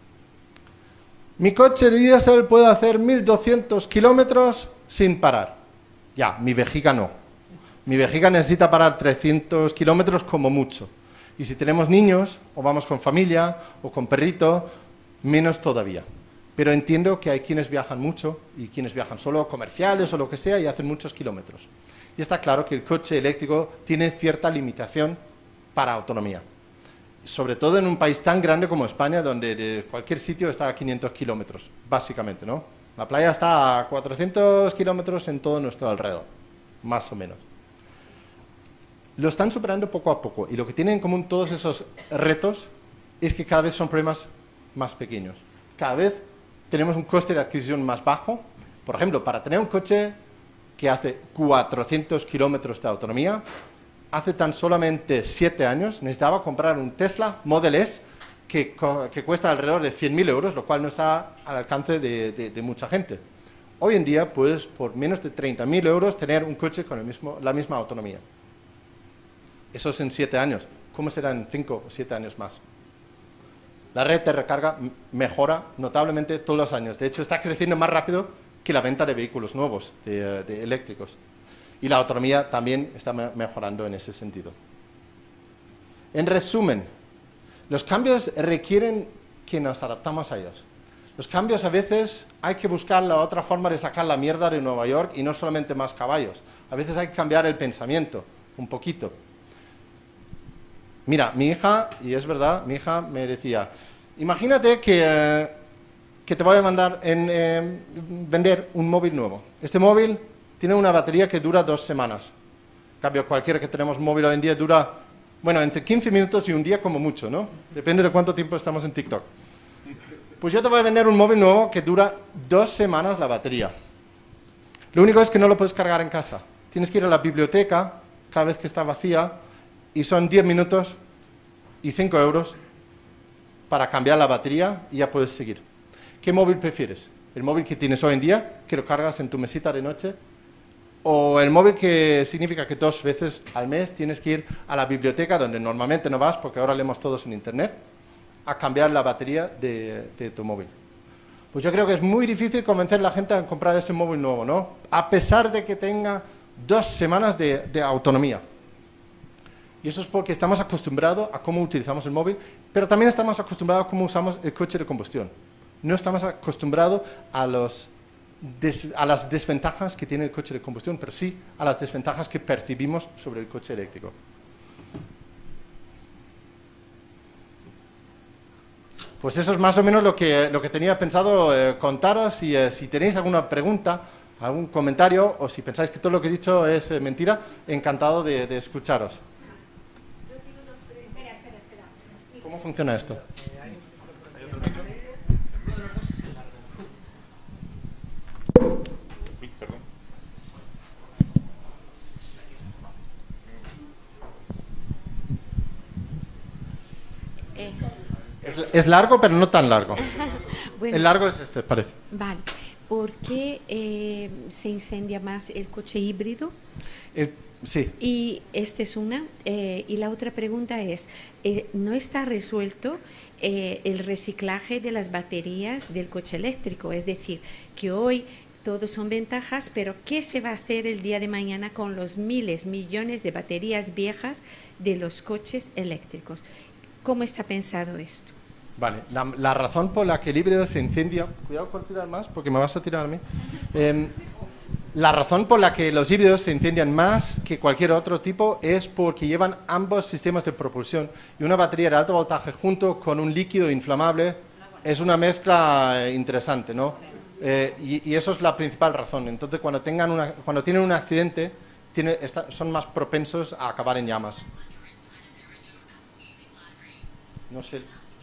Mi coche de diésel puede hacer 1200 kilómetros sin parar. Ya, mi vejiga no. Mi vejiga necesita parar 300 kilómetros como mucho. Y si tenemos niños, o vamos con familia, o con perrito, menos todavía. Pero entiendo que hay quienes viajan mucho, y quienes viajan solo comerciales o lo que sea, y hacen muchos kilómetros. Y está claro que el coche eléctrico tiene cierta limitación para autonomía. Sobre todo en un país tan grande como España, donde de cualquier sitio está a 500 kilómetros, básicamente, ¿no? La playa está a 400 kilómetros en todo nuestro alrededor, más o menos. Lo están superando poco a poco, y lo que tienen en común todos esos retos es que cada vez son problemas más pequeños. Cada vez tenemos un coste de adquisición más bajo. Por ejemplo, para tener un coche que hace 400 kilómetros de autonomía, hace tan solamente 7 años necesitaba comprar un Tesla Model S que cuesta alrededor de 100.000 euros, lo cual no está al alcance de mucha gente. Hoy en día puedes, por menos de 30.000 euros, tener un coche con la misma autonomía. Eso es en 7 años. ¿Cómo será en 5 o 7 años más? La red de recarga mejora notablemente todos los años. De hecho, está creciendo más rápido que la venta de vehículos nuevos, de eléctricos. Y la autonomía también está mejorando en ese sentido. En resumen, los cambios requieren que nos adaptamos a ellos. Los cambios a veces hay que buscar la otra forma de sacar la mierda de Nueva York y no solamente más caballos. A veces hay que cambiar el pensamiento un poquito. Mira, mi hija, y es verdad, mi hija me decía, imagínate que te voy a mandar vender un móvil nuevo. Este móvil tiene una batería que dura 2 semanas. En cambio, cualquiera que tenemos móvil hoy en día dura, bueno, entre 15 minutos y un día como mucho, ¿no? Depende de cuánto tiempo estamos en TikTok. Pues yo te voy a vender un móvil nuevo que dura 2 semanas la batería. Lo único es que no lo puedes cargar en casa. Tienes que ir a la biblioteca cada vez que está vacía y son 10 minutos y 5 euros para cambiar la batería y ya puedes seguir. ¿Qué móvil prefieres? ¿El móvil que tienes hoy en día, que lo cargas en tu mesita de noche? ¿O el móvil que significa que 2 veces al mes tienes que ir a la biblioteca, donde normalmente no vas, porque ahora leemos todos en internet, a cambiar la batería de tu móvil? Pues yo creo que es muy difícil convencer a la gente a comprar ese móvil nuevo, ¿no? A pesar de que tenga 2 semanas de autonomía. Y eso es porque estamos acostumbrados a cómo utilizamos el móvil, pero también estamos acostumbrados a cómo usamos el coche de combustión. No estamos acostumbrados a las desventajas que tiene el coche de combustión, pero sí a las desventajas que percibimos sobre el coche eléctrico. Pues eso es más o menos lo que tenía pensado contaros. Y si tenéis alguna pregunta, algún comentario, o si pensáis que todo lo que he dicho es mentira, encantado de escucharos. ¿Cómo funciona esto? Es largo, pero no tan largo. Bueno, el largo es este, parece. Vale. ¿Por qué se incendia más el coche híbrido? Sí. Y esta es una. Y la otra pregunta es, ¿no está resuelto el reciclaje de las baterías del coche eléctrico? Es decir, que hoy todos son ventajas, pero ¿qué se va a hacer el día de mañana con los miles, millones de baterías viejas de los coches eléctricos? ¿Cómo está pensado esto? Vale, la razón por la que el híbrido se incendia... Cuidado con tirar más, porque me vas a tirar a mí. La razón por la que los híbridos se incendian más que cualquier otro tipo es porque llevan ambos sistemas de propulsión. Y una batería de alto voltaje junto con un líquido inflamable es una mezcla interesante, ¿no? Y eso es la principal razón. Entonces, cuando tienen un accidente, son más propensos a acabar en llamas. No sé.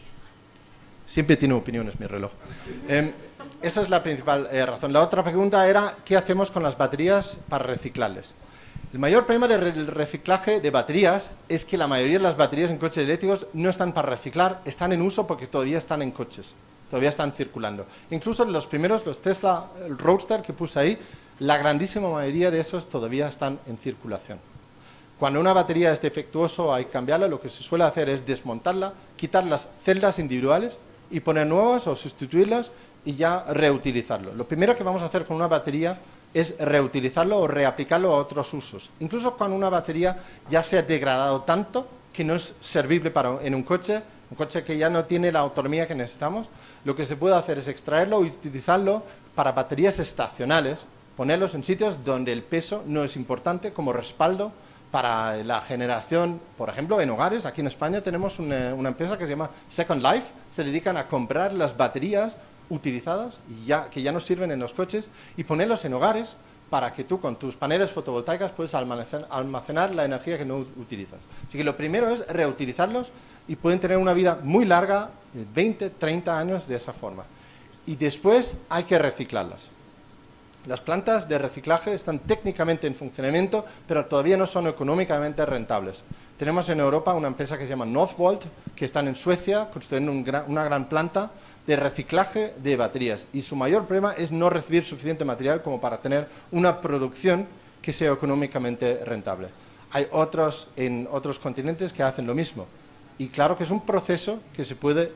Siempre tiene opiniones mi reloj. Esa es la principal razón. La otra pregunta era, ¿qué hacemos con las baterías para reciclarles? El mayor problema del reciclaje de baterías es que la mayoría de las baterías en coches eléctricos no están para reciclar, están en uso porque todavía están en coches, todavía están circulando. Incluso los primeros, los Tesla, el Roadster que puse ahí, la grandísima mayoría de esos todavía están en circulación. Cuando una batería es defectuosa o hay que cambiarla, lo que se suele hacer es desmontarla, quitar las celdas individuales y poner nuevas o sustituirlas y ya reutilizarlo. Lo primero que vamos a hacer con una batería es reutilizarlo o reaplicarlo a otros usos. Incluso cuando una batería ya se ha degradado tanto que no es servible en un coche que ya no tiene la autonomía que necesitamos, lo que se puede hacer es extraerlo y utilizarlo para baterías estacionales, ponerlos en sitios donde el peso no es importante como respaldo para la generación, por ejemplo, en hogares. Aquí en España tenemos una empresa que se llama Second Life, se dedican a comprar las baterías utilizadas que ya no sirven en los coches y ponerlos en hogares para que tú con tus paneles fotovoltaicas puedas almacenar la energía que no utilizas. Así que lo primero es reutilizarlos y pueden tener una vida muy larga, de 20, 30 años de esa forma. Y después hay que reciclarlas. Las plantas de reciclaje están técnicamente en funcionamiento, pero todavía no son económicamente rentables. Tenemos en Europa una empresa que se llama Northvolt, que están en Suecia construyendo una gran planta de reciclaje de baterías. Y su mayor problema es no recibir suficiente material como para tener una producción que sea económicamente rentable. Hay otros en otros continentes que hacen lo mismo. Y claro que es un proceso que se puede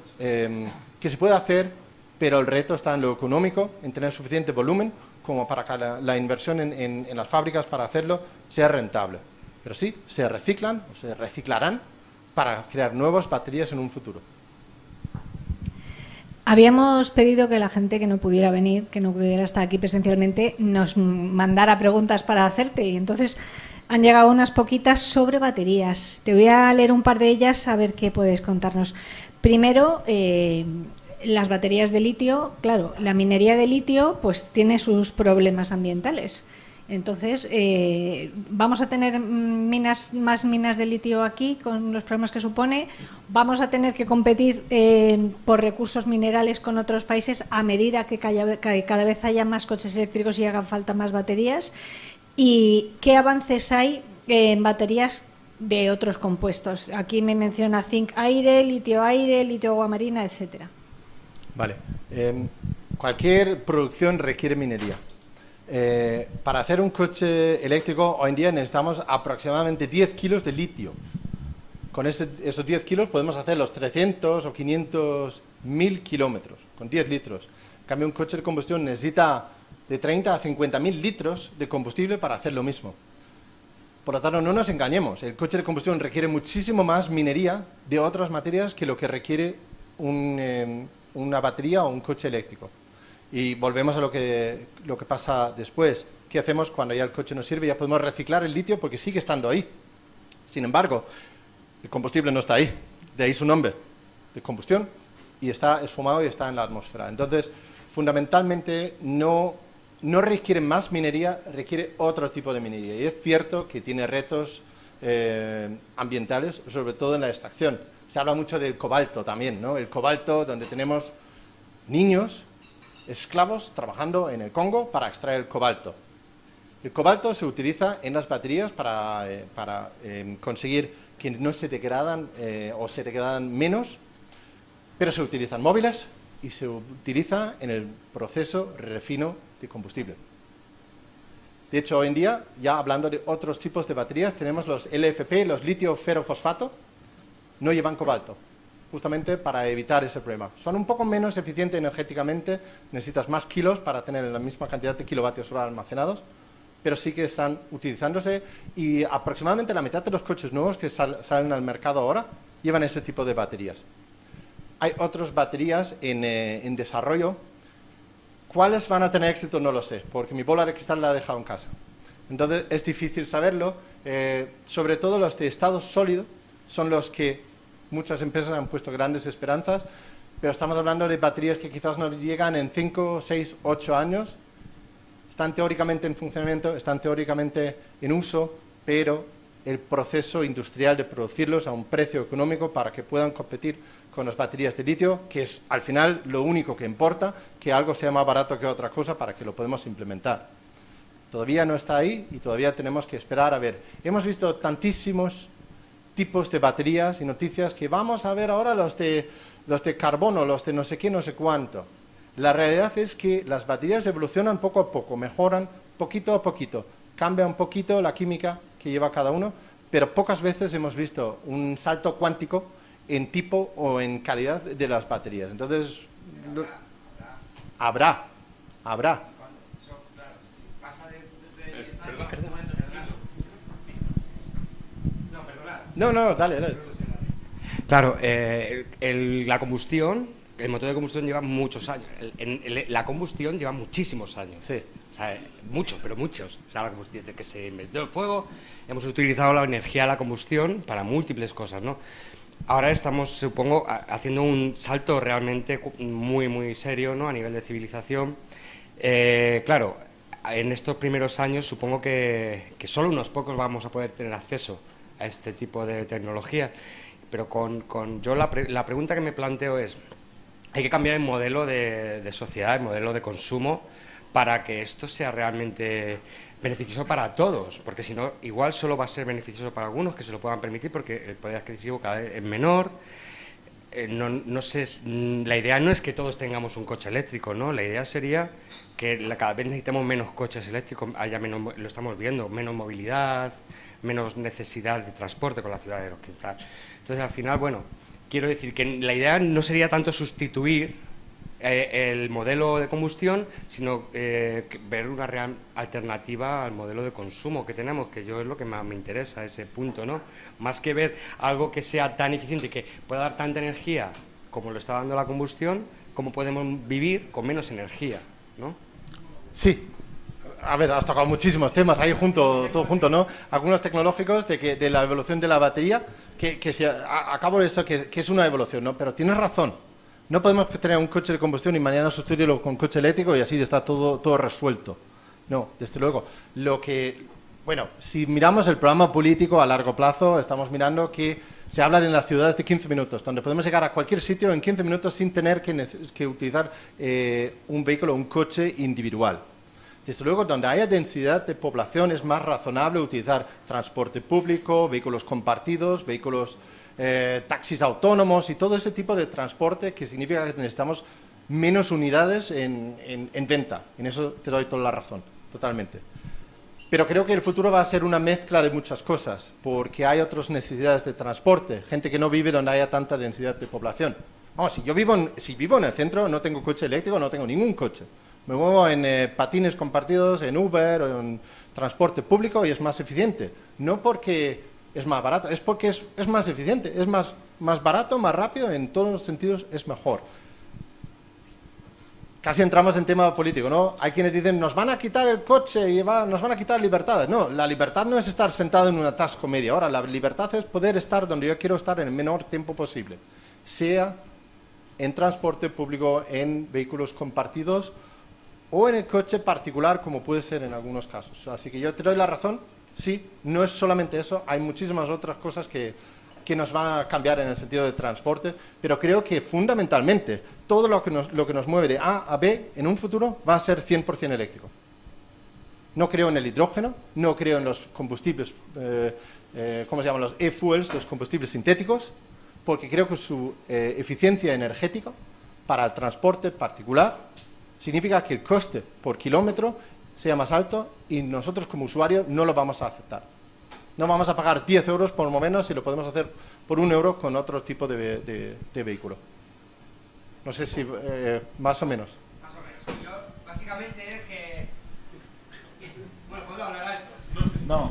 hacer, pero el reto está en lo económico, en tener suficiente volumen como para que la inversión en las fábricas para hacerlo sea rentable. Pero sí, se reciclan o se reciclarán para crear nuevas baterías en un futuro. Habíamos pedido que la gente que no pudiera venir, que no pudiera estar aquí presencialmente, nos mandara preguntas para hacerte. Y entonces han llegado unas poquitas sobre baterías. Te voy a leer un par de ellas a ver qué puedes contarnos. Primero, las baterías de litio. Claro, la minería de litio pues tiene sus problemas ambientales. Entonces, vamos a tener más minas de litio aquí con los problemas que supone. Vamos a tener que competir por recursos minerales con otros países a medida que cada vez haya más coches eléctricos y hagan falta más baterías. ¿Y qué avances hay en baterías de otros compuestos? Aquí me menciona zinc aire, litio agua marina, etcétera. Vale. Cualquier producción requiere minería. Para hacer un coche eléctrico hoy en día necesitamos aproximadamente 10 kilos de litio. Con esos 10 kilos podemos hacer los 300 o 500 mil kilómetros con 10 litros. En cambio, un coche de combustión necesita de 30 a 50 mil litros de combustible para hacer lo mismo. Por lo tanto, no nos engañemos, el coche de combustión requiere muchísimo más minería de otras materias que lo que requiere una batería o un coche eléctrico. Y volvemos a lo que pasa después. ¿Qué hacemos cuando ya el coche no sirve? Ya podemos reciclar el litio porque sigue estando ahí. Sin embargo, el combustible no está ahí. De ahí su nombre, de combustión, y es fumado y está en la atmósfera. Entonces, fundamentalmente, no requiere más minería, requiere otro tipo de minería. Y es cierto que tiene retos ambientales, sobre todo en la extracción. Se habla mucho del cobalto también, ¿no? El cobalto, donde tenemos niños esclavos trabajando en el Congo para extraer el cobalto. El cobalto se utiliza en las baterías para conseguir que no se degradan o se degradan menos, pero se utilizan móviles y se utiliza en el proceso refino de combustible. De hecho, hoy en día, ya hablando de otros tipos de baterías, tenemos los LFP, los litio ferrofosfato, no llevan cobalto, justamente para evitar ese problema. Son un poco menos eficientes energéticamente, necesitas más kilos para tener la misma cantidad de kilovatios hora almacenados, pero sí que están utilizándose y aproximadamente la mitad de los coches nuevos que salen al mercado ahora llevan ese tipo de baterías. Hay otras baterías en desarrollo. ¿Cuáles van a tener éxito? No lo sé, porque mi bola de cristal la he dejado en casa. Entonces es difícil saberlo. Sobre todo los de estado sólido son los que muchas empresas han puesto grandes esperanzas. pero estamos hablando de baterías que quizás nos llegan en 5, 6, 8 años. Están teóricamente en funcionamiento, están teóricamente en uso, pero el proceso industrial de producirlos a un precio económico para que puedan competir con las baterías de litio, que es al final lo único que importa, que algo sea más barato que otra cosa para que lo podamos implementar. Todavía no está ahí y todavía tenemos que esperar a ver. Hemos visto tantísimos tipos de baterías y noticias que vamos a ver ahora los de carbono, los de no sé qué, no sé cuánto. La realidad es que las baterías evolucionan poco a poco, mejoran poquito a poquito, cambia un poquito la química que lleva cada uno, pero pocas veces hemos visto un salto cuántico en tipo o en calidad de las baterías. Entonces, habrá. No, dale. Claro, la combustión, el motor de combustión lleva muchos años. La combustión lleva muchísimos años. Sí. O sea, muchos. O sea, la combustión, desde que se inventó el fuego, hemos utilizado la energía de la combustión para múltiples cosas, ¿no? Ahora estamos, supongo, haciendo un salto realmente muy, muy serio, ¿no? A nivel de civilización. Claro, en estos primeros años supongo que solo unos pocos vamos a poder tener acceso a este tipo de tecnología. Pero yo la pregunta que me planteo es, hay que cambiar el modelo de sociedad, el modelo de consumo, para que esto sea realmente beneficioso para todos, porque si no, igual solo va a ser beneficioso para algunos que se lo puedan permitir, porque el poder adquisitivo cada vez es menor. No sé, la idea no es que todos tengamos un coche eléctrico, ¿no? La idea sería que cada vez necesitemos menos coches eléctricos, haya menos, lo estamos viendo, menos movilidad, menos necesidad de transporte con la ciudad de los quintales. Entonces, al final, bueno, quiero decir que la idea no sería tanto sustituir el modelo de combustión, sino ver una real alternativa al modelo de consumo que tenemos, que yo es lo que más me interesa, ese punto, ¿no? Más que ver algo que sea tan eficiente y que pueda dar tanta energía como lo está dando la combustión, cómo podemos vivir con menos energía, ¿no? Sí. A ver, has tocado muchísimos temas ahí todo junto, ¿no? Algunos tecnológicos de la evolución de la batería, acabo de eso, que es una evolución, ¿no? Pero tienes razón. No podemos tener un coche de combustión y mañana sustituirlo con coche eléctrico y así está todo resuelto. No, desde luego. Bueno, si miramos el programa político a largo plazo, estamos mirando que se habla en las ciudades de 15 minutos, donde podemos llegar a cualquier sitio en 15 minutos sin tener que utilizar un vehículo, un coche individual. Desde luego, donde haya densidad de población es más razonable utilizar transporte público, vehículos compartidos, vehículos taxis autónomos y todo ese tipo de transporte, que significa que necesitamos menos unidades en venta. En eso te doy toda la razón, totalmente. Pero creo que el futuro va a ser una mezcla de muchas cosas, porque hay otras necesidades de transporte, gente que no vive donde haya tanta densidad de población. Vamos, si vivo en el centro, no tengo coche eléctrico, no tengo ningún coche. Me muevo en patines compartidos, en Uber o en transporte público y es más eficiente. No porque es más barato, es porque es más eficiente, es más barato, más rápido, en todos los sentidos es mejor. Casi entramos en tema político, ¿no? Hay quienes dicen, nos van a quitar el coche y nos van a quitar libertades. No, la libertad no es estar sentado en un atasco media hora, la libertad es poder estar donde yo quiero estar en el menor tiempo posible, sea en transporte público, en vehículos compartidos o en el coche particular, como puede ser en algunos casos. Así que yo te doy la razón. Sí, no es solamente eso, hay muchísimas otras cosas que nos van a cambiar en el sentido de transporte, pero creo que fundamentalmente todo lo que nos mueve de A a B en un futuro va a ser 100% eléctrico. No creo en el hidrógeno, no creo en los combustibles, ¿cómo se llaman? Los e-fuels, los combustibles sintéticos, porque creo que su eficiencia energética para el transporte particular significa que el coste por kilómetro sea más alto y nosotros como usuarios no lo vamos a aceptar. No vamos a pagar 10 euros por lo menos si lo podemos hacer por 1 euro con otro tipo de vehículo. No sé si más o menos. Más o menos. Sí, yo básicamente es que... Bueno, ¿puedo hablar alto? No.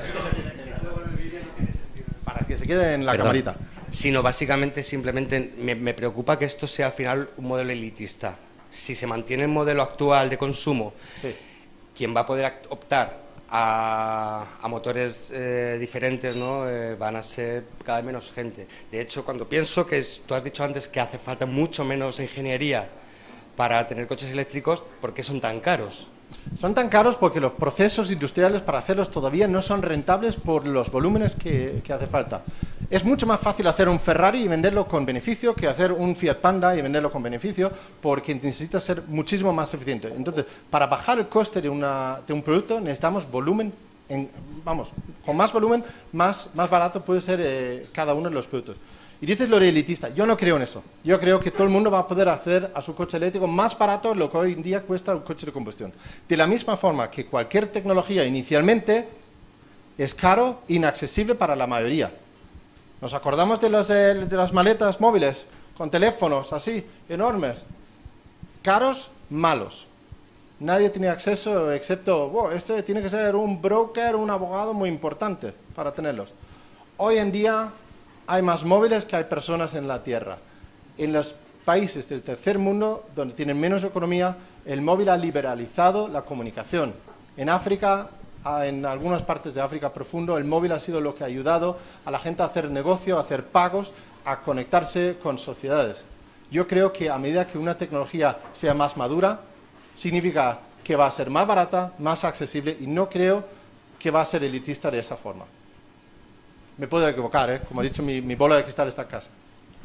Para que se quede en la camarita. Sino básicamente simplemente me preocupa que esto sea al final un modelo elitista. Si se mantiene el modelo actual de consumo, sí, quien va a poder optar a motores diferentes, ¿no? Van a ser cada vez menos gente. De hecho, cuando pienso que tú has dicho antes que hace falta mucho menos ingeniería para tener coches eléctricos, ¿por qué son tan caros? Son tan caros porque los procesos industriales para hacerlos todavía no son rentables por los volúmenes que hace falta. Es mucho más fácil hacer un Ferrari y venderlo con beneficio que hacer un Fiat Panda y venderlo con beneficio, porque necesita ser muchísimo más eficiente. Entonces, para bajar el coste de un producto necesitamos volumen. Con más volumen, más barato puede ser cada uno de los productos. Y dices lo de elitista, yo no creo en eso. Yo creo que todo el mundo va a poder hacer a su coche eléctrico más barato de lo que hoy en día cuesta un coche de combustión. De la misma forma que cualquier tecnología inicialmente es caro, inaccesible para la mayoría. ¿Nos acordamos de las maletas móviles con teléfonos así, enormes? Caros, malos. Nadie tenía acceso excepto, este tiene que ser un broker, un abogado muy importante para tenerlos. Hoy en día hay más móviles que hay personas en la Tierra. En los países del tercer mundo, donde tienen menos economía, el móvil ha liberalizado la comunicación. En África, en algunas partes de África profundo, el móvil ha sido lo que ha ayudado a la gente a hacer negocio, a hacer pagos, a conectarse con sociedades. Yo creo que a medida que una tecnología sea más madura, significa que va a ser más barata, más accesible, y no creo que va a ser elitista de esa forma. Me puedo equivocar, como he dicho, mi bola de cristal está en casa.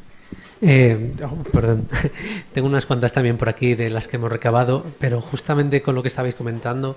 Perdón, tengo unas cuantas también por aquí de las que hemos recabado, pero justamente con lo que estabais comentando,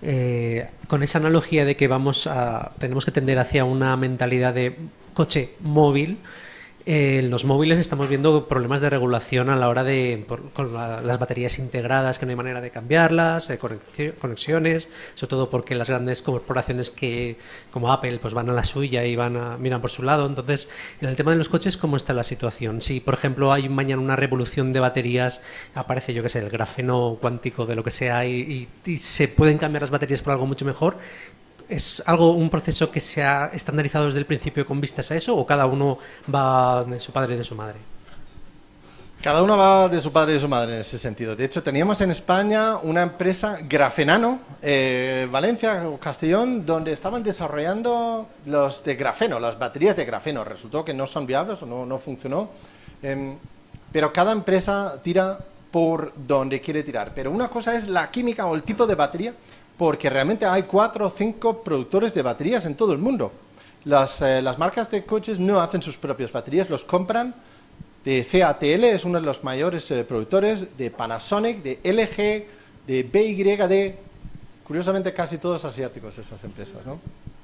con esa analogía de que tenemos que tender hacia una mentalidad de coche móvil. En los móviles estamos viendo problemas de regulación a la hora con las baterías integradas, que no hay manera de cambiarlas, conexiones, sobre todo porque las grandes corporaciones como Apple pues van a la suya y miran por su lado. Entonces, en el tema de los coches, ¿cómo está la situación? Si, por ejemplo, hay mañana una revolución de baterías, aparece, yo qué sé, el grafeno cuántico de lo que sea y se pueden cambiar las baterías por algo mucho mejor, ¿es un proceso que se ha estandarizado desde el principio con vistas a eso, o cada uno va de su padre y de su madre? Cada uno va de su padre y de su madre en ese sentido. De hecho, teníamos en España una empresa, Grafenano, Valencia o Castellón, donde estaban desarrollando los de grafeno, las baterías de grafeno. Resultó que no son viables o no funcionó. Pero cada empresa tira por donde quiere tirar. Pero una cosa es la química o el tipo de batería, porque realmente hay 4 o 5 productores de baterías en todo el mundo. Las marcas de coches no hacen sus propias baterías, los compran de CATL, es uno de los mayores productores, de Panasonic, de LG, de BYD, curiosamente casi todos asiáticos esas empresas, ¿no?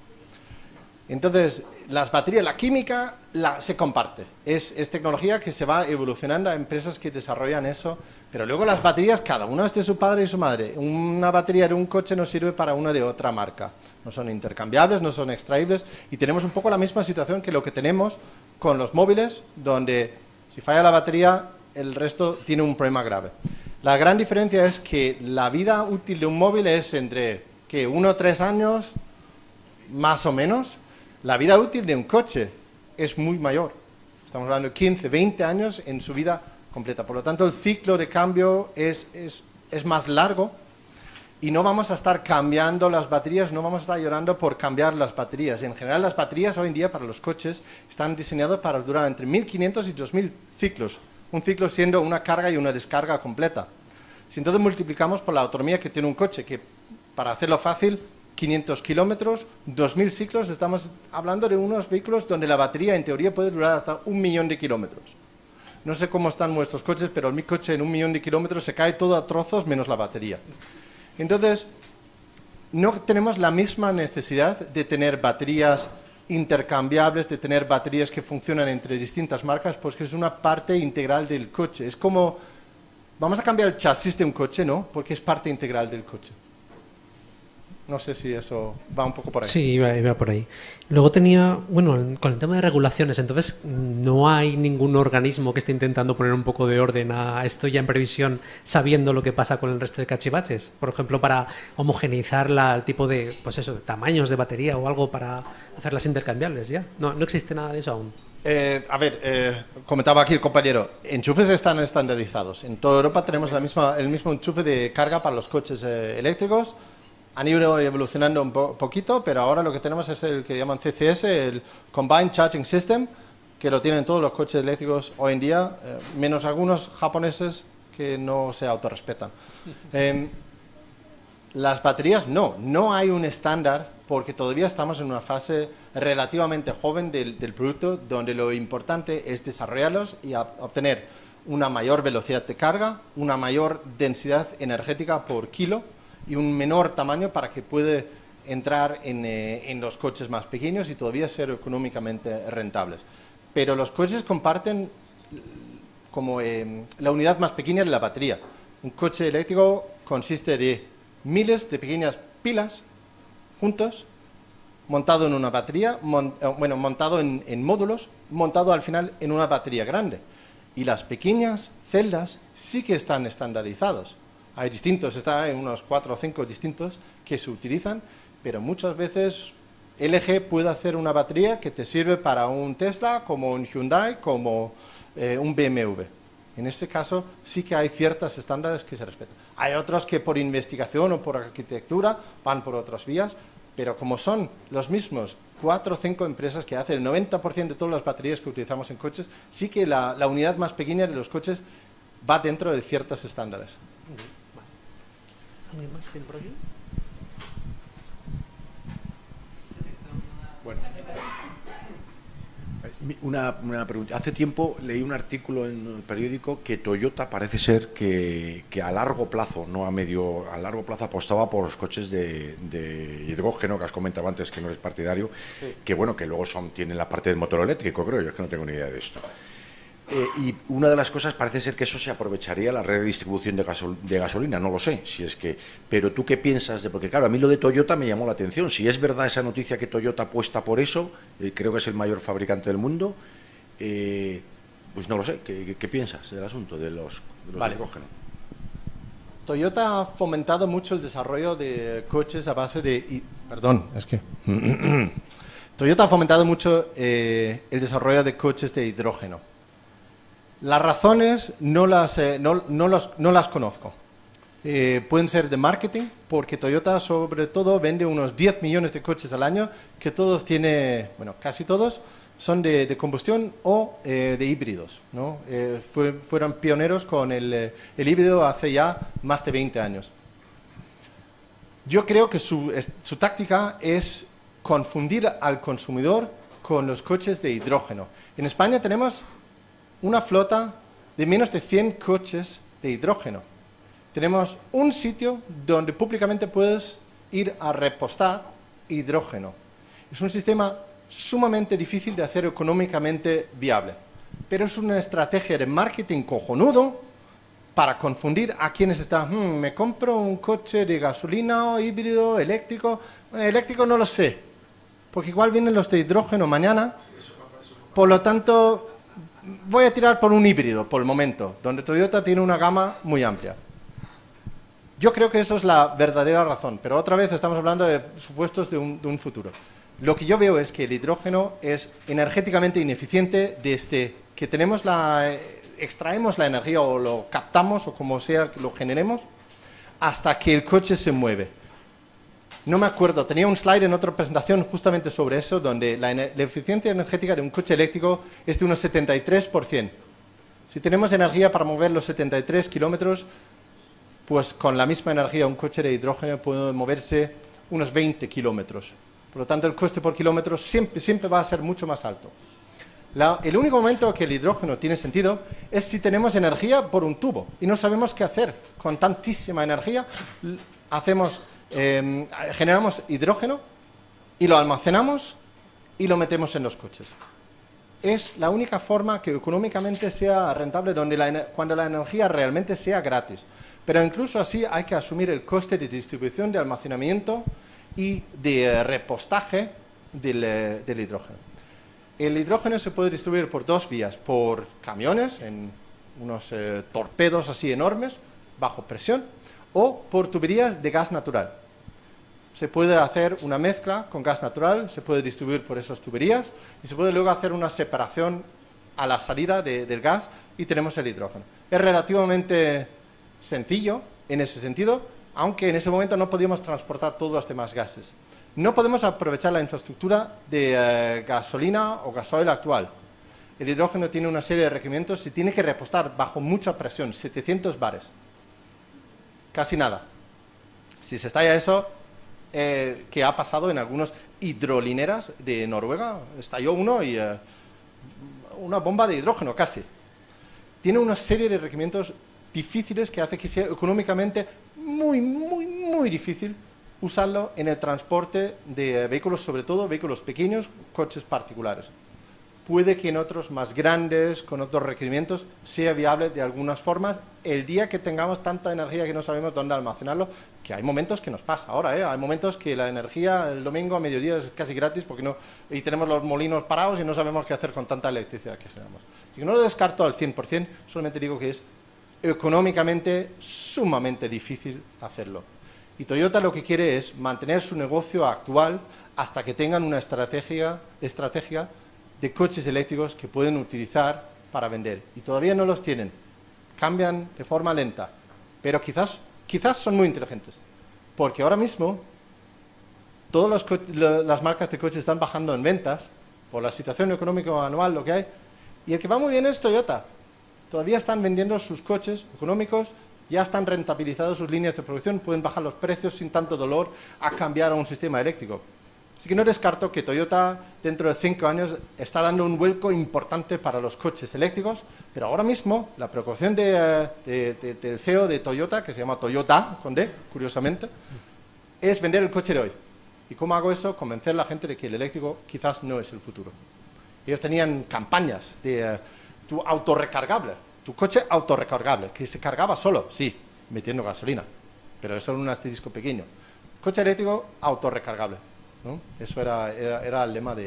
Entonces, las baterías, la química se comparte, es tecnología que se va evolucionando a empresas que desarrollan eso, pero luego las baterías, cada uno es de su padre y su madre. Una batería de un coche no sirve para una de otra marca, no son intercambiables, no son extraíbles, y tenemos un poco la misma situación que lo que tenemos con los móviles, donde si falla la batería, el resto tiene un problema grave. La gran diferencia es que la vida útil de un móvil es entre 1 o 3 años, más o menos. La vida útil de un coche es muy mayor. Estamos hablando de 15, 20 años en su vida completa. Por lo tanto, el ciclo de cambio es más largo y no vamos a estar cambiando las baterías, no vamos a estar llorando por cambiar las baterías. En general, las baterías hoy en día para los coches están diseñadas para durar entre 1.500 y 2.000 ciclos. Un ciclo siendo una carga y una descarga completa. Si entonces multiplicamos por la autonomía que tiene un coche, que para hacerlo fácil, 500 kilómetros, 2.000 ciclos, estamos hablando de unos vehículos donde la batería en teoría puede durar hasta 1.000.000 de kilómetros. No sé cómo están vuestros coches, pero mi coche en 1.000.000 de kilómetros se cae todo a trozos menos la batería. Entonces, no tenemos la misma necesidad de tener baterías intercambiables, de tener baterías que funcionan entre distintas marcas, porque es una parte integral del coche. Es como, vamos a cambiar el chasis de un coche, ¿no? Porque es parte integral del coche. No sé si eso va un poco por ahí. Sí, iba por ahí. Luego tenía, bueno, con el tema de regulaciones, entonces no hay ningún organismo que esté intentando poner un poco de orden a esto ya en previsión, sabiendo lo que pasa con el resto de cachivaches. Por ejemplo, para homogeneizar el tipo de, pues eso, de tamaños de batería o algo para hacerlas intercambiables ya. No existe nada de eso aún. Comentaba aquí el compañero, enchufes están estandarizados. En toda Europa tenemos el mismo enchufe de carga para los coches eléctricos. Han ido evolucionando un poquito, pero ahora lo que tenemos es el que llaman CCS, el Combined Charging System, que lo tienen todos los coches eléctricos hoy en día, menos algunos japoneses que no se autorrespetan. Las baterías no hay un estándar porque todavía estamos en una fase relativamente joven del producto donde lo importante es desarrollarlos y obtener una mayor velocidad de carga, una mayor densidad energética por kilo y un menor tamaño para que pueda entrar en los coches más pequeños y todavía ser económicamente rentables. Pero los coches comparten como la unidad más pequeña de la batería. Un coche eléctrico consiste de miles de pequeñas pilas juntos, montado en una batería, montado en módulos, montado al final en una batería grande. Y las pequeñas celdas sí que están estandarizados. Hay distintos, está en unos 4 o 5 distintos que se utilizan, pero muchas veces LG puede hacer una batería que te sirve para un Tesla, como un Hyundai, como un BMW. En este caso sí que hay ciertos estándares que se respetan. Hay otros que por investigación o por arquitectura van por otras vías, pero como son los mismos 4 o 5 empresas que hacen el 90% de todas las baterías que utilizamos en coches, sí que la unidad más pequeña de los coches va dentro de ciertos estándares. ¿Alguien más tiene por aquí? Bueno, una pregunta. Hace tiempo leí un artículo en el periódico que Toyota parece ser que a largo plazo, no a medio, a largo plazo apostaba por los coches de hidrógeno, que has comentado antes que no eres partidario, sí. Que bueno, que luego tienen la parte del motor eléctrico, creo, yo es que no tengo ni idea de esto. Y una de las cosas parece ser que eso se aprovecharía la red de distribución de gasolina, no lo sé, si es que, pero tú qué piensas porque claro, a mí lo de Toyota me llamó la atención, si es verdad esa noticia que Toyota apuesta por eso, creo que es el mayor fabricante del mundo, pues no lo sé, ¿qué piensas del asunto de los vale. hidrógeno? Toyota ha fomentado mucho el desarrollo de coches a base de... Toyota ha fomentado mucho el desarrollo de coches de hidrógeno. Las razones no las conozco. Pueden ser de marketing, porque Toyota sobre todo vende unos 10 millones de coches al año, que todos tienen, bueno, casi todos, son de combustión o de híbridos, ¿no? Fueron pioneros con el híbrido hace ya más de 20 años. Yo creo que su táctica es confundir al consumidor con los coches de hidrógeno. En España tenemos una flota de menos de 100 coches de hidrógeno. Tenemos un sitio donde públicamente puedes ir a repostar hidrógeno. Es un sistema sumamente difícil de hacer económicamente viable, pero es una estrategia de marketing cojonudo para confundir a quienes están, me compro un coche de gasolina o híbrido, eléctrico. Eléctrico no lo sé, porque igual vienen los de hidrógeno mañana, por lo tanto voy a tirar por un híbrido por el momento, donde Toyota tiene una gama muy amplia. Yo creo que eso es la verdadera razón, pero otra vez estamos hablando de supuestos de un futuro. Lo que yo veo es que el hidrógeno es energéticamente ineficiente desde que extraemos la energía o lo captamos o como sea que lo generemos hasta que el coche se mueve. No me acuerdo, tenía un slide en otra presentación justamente sobre eso, donde la eficiencia energética de un coche eléctrico es de unos 73%. Si tenemos energía para mover los 73 kilómetros, pues con la misma energía un coche de hidrógeno puede moverse unos 20 kilómetros. Por lo tanto, el coste por kilómetro siempre va a ser mucho más alto. El único momento que el hidrógeno tiene sentido es si tenemos energía por un tubo y no sabemos qué hacer con tantísima energía. Generamos hidrógeno y lo almacenamos y lo metemos en los coches. Es la única forma que económicamente sea rentable cuando la energía realmente sea gratis. Pero incluso así hay que asumir el coste de distribución, de almacenamiento y de repostaje del hidrógeno. El hidrógeno se puede distribuir por dos vías, por camiones, en unos torpedos así enormes, bajo presión, o por tuberías de gas natural. Se puede hacer una mezcla con gas natural, se puede distribuir por esas tuberías y se puede luego hacer una separación a la salida del gas y tenemos el hidrógeno. Es relativamente sencillo en ese sentido, aunque en ese momento no podíamos transportar todos los demás gases. No podemos aprovechar la infraestructura de gasolina o gasoil actual. El hidrógeno tiene una serie de requerimientos y tiene que repostar bajo mucha presión, 700 bares. Casi nada. Si se estalla eso, que ha pasado en algunas hidrolineras de Noruega, estalló uno y una bomba de hidrógeno casi. Tiene una serie de requerimientos difíciles que hace que sea económicamente muy difícil usarlo en el transporte de vehículos, sobre todo vehículos pequeños, coches particulares. Puede que en otros más grandes, con otros requerimientos, sea viable de algunas formas el día que tengamos tanta energía que no sabemos dónde almacenarlo, que hay momentos que nos pasa ahora, hay momentos que la energía el domingo a mediodía es casi gratis porque no, y tenemos los molinos parados y no sabemos qué hacer con tanta electricidad que generamos. Así que no lo descarto al 100%, solamente digo que es económicamente sumamente difícil hacerlo. Y Toyota lo que quiere es mantener su negocio actual hasta que tengan una estrategia de coches eléctricos que pueden utilizar para vender. Y todavía no los tienen. Cambian de forma lenta. Pero quizás son muy inteligentes. Porque ahora mismo todas las marcas de coches están bajando en ventas por la situación económica anual, lo que hay. Y el que va muy bien es Toyota. Todavía están vendiendo sus coches económicos, ya están rentabilizados sus líneas de producción, pueden bajar los precios sin tanto dolor a cambiar a un sistema eléctrico. Así que no descarto que Toyota dentro de 5 años está dando un vuelco importante para los coches eléctricos, pero ahora mismo la preocupación del CEO de Toyota, que se llama Toyota, con D, curiosamente, es vender el coche de hoy. ¿Y cómo hago eso? Convencer a la gente de que el eléctrico quizás no es el futuro. Ellos tenían campañas de tu autorrecargable, tu coche autorrecargable, que se cargaba solo, sí, metiendo gasolina, pero eso era un asterisco pequeño. Coche eléctrico autorrecargable, ¿no? Eso era el lema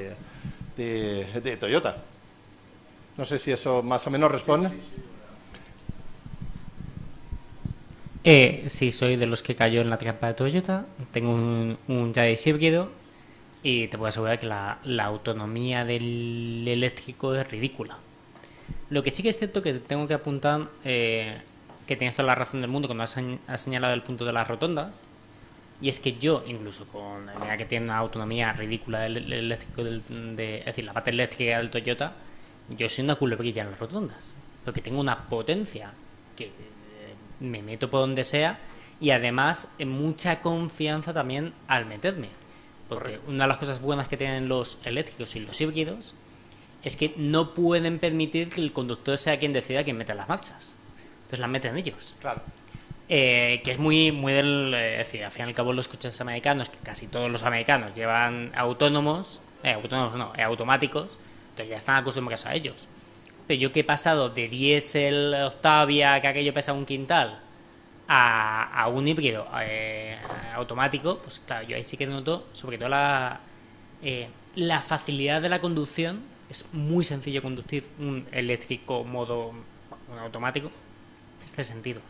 de Toyota. No sé si eso más o menos responde. Sí, soy de los que cayó en la trampa de Toyota. Tengo un Yaris híbrido y te puedo asegurar que la autonomía del eléctrico es ridícula. Lo que sí que es cierto que tengo que apuntar, que tienes toda la razón del mundo cuando has señalado el punto de las rotondas, y es que yo, incluso con la idea que tiene una autonomía ridícula del eléctrico, es decir, la parte eléctrica del Toyota, yo soy una culebrilla en las rotondas, porque tengo una potencia que me meto por donde sea y además mucha confianza también al meterme, porque una de las cosas buenas que tienen los eléctricos y los híbridos es que no pueden permitir que el conductor sea quien decida quién mete las marchas. Entonces las meten ellos. Claro. Que es muy del... es decir, al fin y al cabo los coches americanos, que casi todos los americanos llevan automáticos, entonces ya están acostumbrados a ellos. Pero yo que he pasado de diésel Octavia, que aquello pesa un quintal, a un híbrido automático, pues claro, yo ahí sí que noto sobre todo la facilidad de la conducción. Es muy sencillo conducir un eléctrico modo automático en este sentido.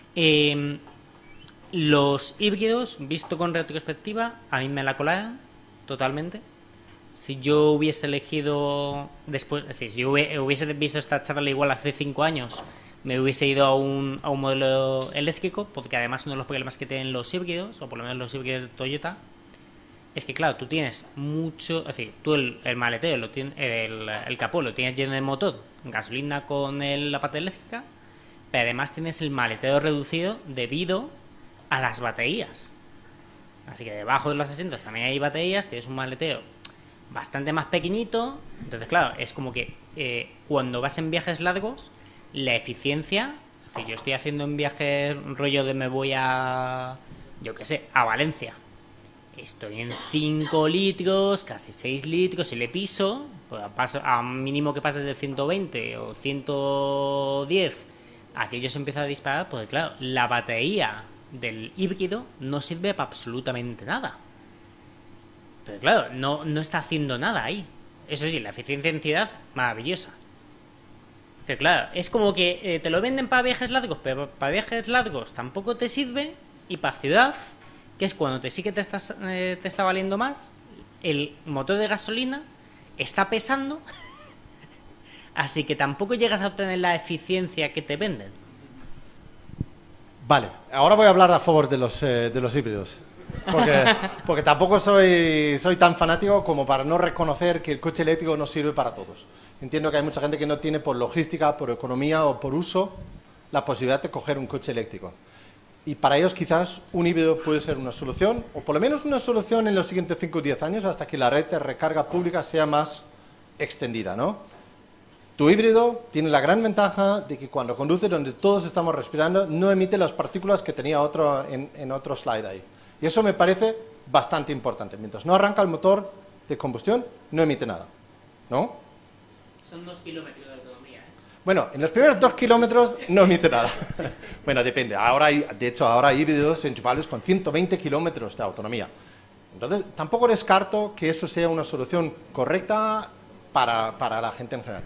Los híbridos, visto con retrospectiva, a mí me la colaron totalmente. Si yo hubiese elegido después, es decir, si yo hubiese visto esta charla igual hace 5 años, me hubiese ido a un modelo eléctrico, porque además uno de los problemas que tienen los híbridos, o por lo menos los híbridos de Toyota, es que claro, tú tienes mucho, es decir, tú el maletero, el capó lo tienes lleno de motor, gasolina con la parte eléctrica, pero además tienes el maletero reducido debido a las baterías. Así que debajo de los asientos también hay baterías, tienes un maletero bastante más pequeñito, entonces claro, es como que cuando vas en viajes largos, la eficiencia, es decir, yo estoy haciendo un viaje rollo de me voy a, yo qué sé, a Valencia. Estoy en 5 litros, casi 6 litros, si le piso, pues a mínimo que pases de 120 o 110, aquello se empieza a disparar, pues claro, la batería del híbrido no sirve para absolutamente nada. Pero claro, no está haciendo nada ahí. Eso sí, la eficiencia en ciudad, maravillosa. Pero claro, es como que te lo venden para viajes largos, pero para viajes largos tampoco te sirve, y para ciudad, que es cuando sí que te está valiendo más, el motor de gasolina está pesando, así que tampoco llegas a obtener la eficiencia que te venden. Vale, ahora voy a hablar a favor de los híbridos. Porque tampoco soy tan fanático como para no reconocer que el coche eléctrico no sirve para todos. Entiendo que hay mucha gente que no tiene por logística, por economía o por uso la posibilidad de coger un coche eléctrico. Y para ellos quizás un híbrido puede ser una solución, o por lo menos una solución en los siguientes 5 o 10 años hasta que la red de recarga pública sea más extendida, ¿no? Tu híbrido tiene la gran ventaja de que cuando conduce donde todos estamos respirando no emite las partículas que tenía otro en otro slide ahí. Y eso me parece bastante importante. Mientras no arranca el motor de combustión, no emite nada, ¿no? Son 2 kilómetros de autonomía, ¿eh? Bueno, en los primeros 2 kilómetros no emite nada. Bueno, depende. De hecho, ahora hay híbridos enchufables con 120 kilómetros de autonomía. Entonces, tampoco descarto que eso sea una solución correcta para la gente en general.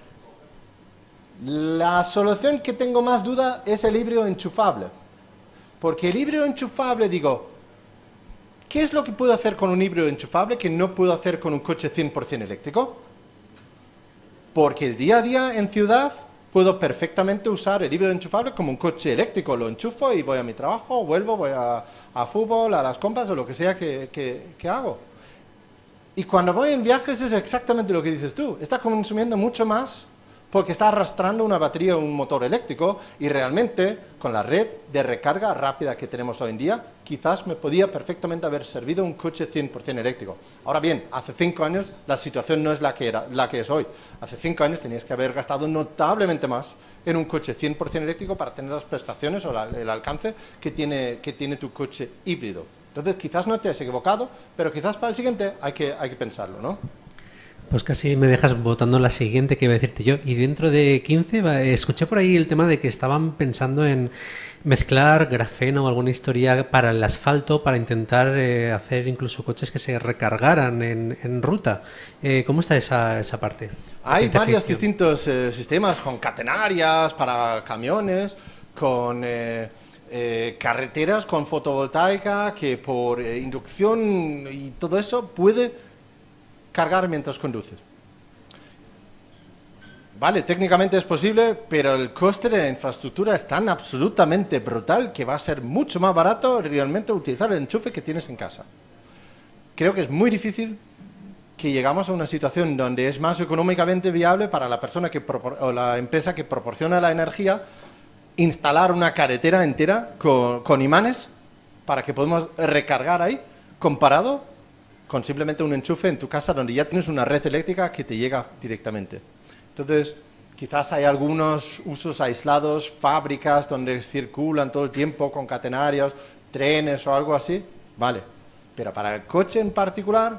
La solución que tengo más duda es el híbrido enchufable. Porque el híbrido enchufable, digo, ¿qué es lo que puedo hacer con un híbrido enchufable que no puedo hacer con un coche 100% eléctrico? Porque el día a día en ciudad puedo perfectamente usar el híbrido enchufable como un coche eléctrico. Lo enchufo y voy a mi trabajo, vuelvo, voy a fútbol, a las compras o lo que sea que hago. Y cuando voy en viajes es exactamente lo que dices tú. Está consumiendo mucho más porque está arrastrando una batería o un motor eléctrico y realmente con la red de recarga rápida que tenemos hoy en día, quizás me podía perfectamente haber servido un coche 100% eléctrico. Ahora bien, hace 5 años la situación no es la que es hoy. Hace 5 años tenías que haber gastado notablemente más en un coche 100% eléctrico para tener las prestaciones o el alcance que tiene tu coche híbrido. Entonces quizás no te has equivocado, pero quizás para el siguiente hay que pensarlo, ¿no? Pues casi me dejas votando la siguiente que iba a decirte yo. Y dentro de 15, escuché por ahí el tema de que estaban pensando en mezclar grafeno o alguna historia para el asfalto, para intentar hacer incluso coches que se recargaran en ruta. ¿Cómo está esa parte? Hay varios distintos sistemas con catenarias para camiones, con carreteras con fotovoltaica que por inducción y todo eso puede cargar mientras conduces. Vale, técnicamente es posible, pero el coste de la infraestructura es tan absolutamente brutal que va a ser mucho más barato realmente utilizar el enchufe que tienes en casa. Creo que es muy difícil que llegamos a una situación donde es más económicamente viable para la persona o la empresa que proporciona la energía instalar una carretera entera con imanes para que podamos recargar ahí, comparado con simplemente un enchufe en tu casa donde ya tienes una red eléctrica que te llega directamente. Entonces, quizás hay algunos usos aislados, fábricas donde circulan todo el tiempo con catenarios, trenes o algo así, vale. Pero para el coche en particular,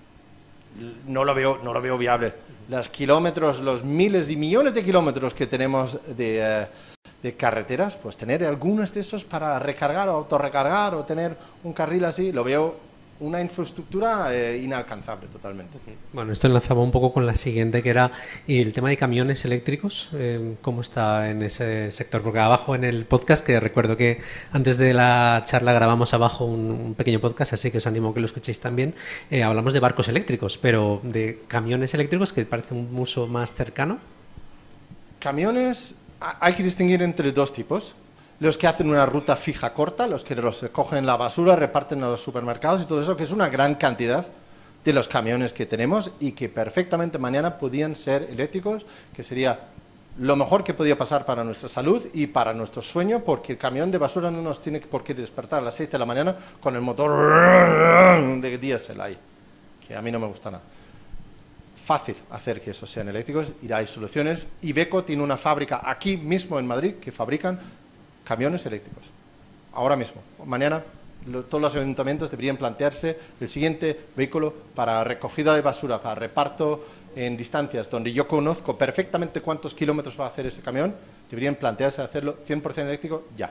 no lo veo viable. Los kilómetros, los miles y millones de kilómetros que tenemos de carreteras, pues tener algunos de esos para recargar o autorrecargar o tener un carril así, lo veo una infraestructura inalcanzable totalmente. Bueno, esto enlazaba un poco con la siguiente, que era el tema de camiones eléctricos. ¿Cómo está en ese sector? Porque abajo en el podcast, que recuerdo que antes de la charla grabamos abajo un pequeño podcast, así que os animo a que lo escuchéis también, hablamos de barcos eléctricos, pero de camiones eléctricos, que parece un uso más cercano. Camiones, hay que distinguir entre dos tipos. Los que hacen una ruta fija corta, los que recogen la basura, reparten a los supermercados y todo eso, que es una gran cantidad de los camiones que tenemos y que perfectamente mañana podían ser eléctricos, que sería lo mejor que podía pasar para nuestra salud y para nuestro sueño, porque el camión de basura no nos tiene por qué despertar a las 6 de la mañana con el motor de diésel ahí, que a mí no me gusta nada. Fácil hacer que esos sean eléctricos y hay soluciones. Iveco tiene una fábrica aquí mismo en Madrid que fabrican camiones eléctricos. Ahora mismo, mañana, todos los ayuntamientos deberían plantearse el siguiente vehículo para recogida de basura, para reparto en distancias, donde yo conozco perfectamente cuántos kilómetros va a hacer ese camión, deberían plantearse hacerlo 100% eléctrico ya.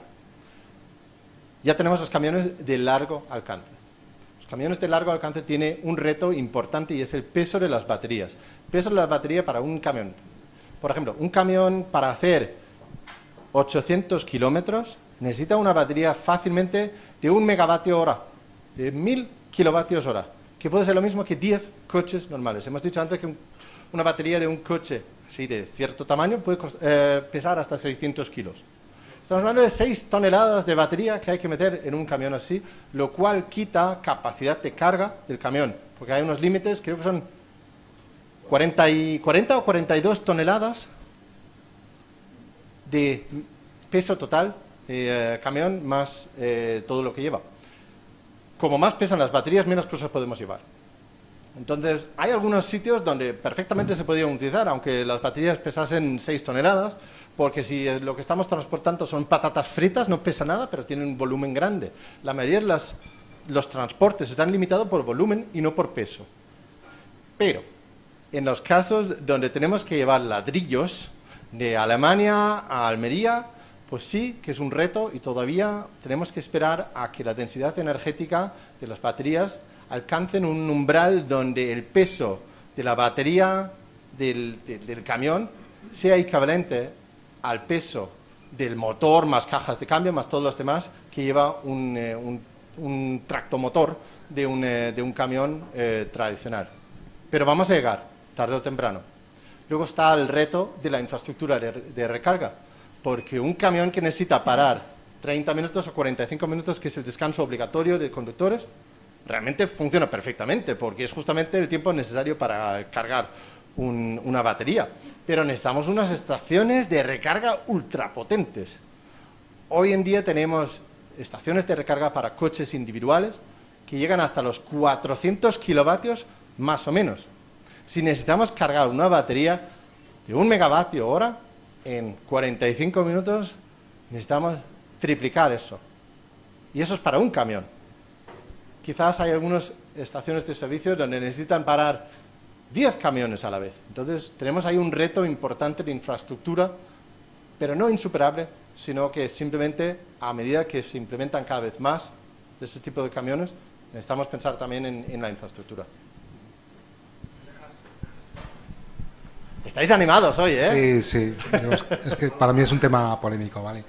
Ya tenemos los camiones de largo alcance. Los camiones de largo alcance tienen un reto importante y es el peso de las baterías. El peso de la batería para un camión. Por ejemplo, un camión para hacer 800 kilómetros necesita una batería fácilmente de 1 megavatio hora, de 1000 kilovatios hora, que puede ser lo mismo que 10 coches normales. Hemos dicho antes que una batería de un coche así de cierto tamaño puede pesar hasta 600 kilos. Estamos hablando de 6 toneladas de batería que hay que meter en un camión así, lo cual quita capacidad de carga del camión, porque hay unos límites, creo que son 40 o 42 toneladas de peso total de camión más todo lo que lleva. Como más pesan las baterías, menos cosas podemos llevar. Entonces, hay algunos sitios donde perfectamente se podían utilizar, aunque las baterías pesasen 6 toneladas, porque si lo que estamos transportando son patatas fritas, no pesa nada, pero tienen un volumen grande. La mayoría de los transportes están limitados por volumen y no por peso. Pero, en los casos donde tenemos que llevar ladrillos de Alemania a Almería, pues sí que es un reto y todavía tenemos que esperar a que la densidad energética de las baterías alcancen un umbral donde el peso de la batería del camión sea equivalente al peso del motor, más cajas de cambio, más todos los demás, que lleva un tractomotor de un camión tradicional. Pero vamos a llegar, tarde o temprano. Luego está el reto de la infraestructura de recarga, porque un camión que necesita parar 30 minutos o 45 minutos, que es el descanso obligatorio de conductores, realmente funciona perfectamente, porque es justamente el tiempo necesario para cargar una batería. Pero necesitamos unas estaciones de recarga ultrapotentes. Hoy en día tenemos estaciones de recarga para coches individuales que llegan hasta los 400 kilovatios más o menos. Si necesitamos cargar una batería de 1 megavatio hora en 45 minutos, necesitamos triplicar eso. Y eso es para un camión. Quizás hay algunas estaciones de servicio donde necesitan parar 10 camiones a la vez. Entonces, tenemos ahí un reto importante de infraestructura, pero no insuperable, sino que simplemente, a medida que se implementan cada vez más de ese tipo de camiones, necesitamos pensar también en la infraestructura. Estáis animados hoy, ¿eh? Sí, sí. Es que para mí es un tema polémico, ¿vale?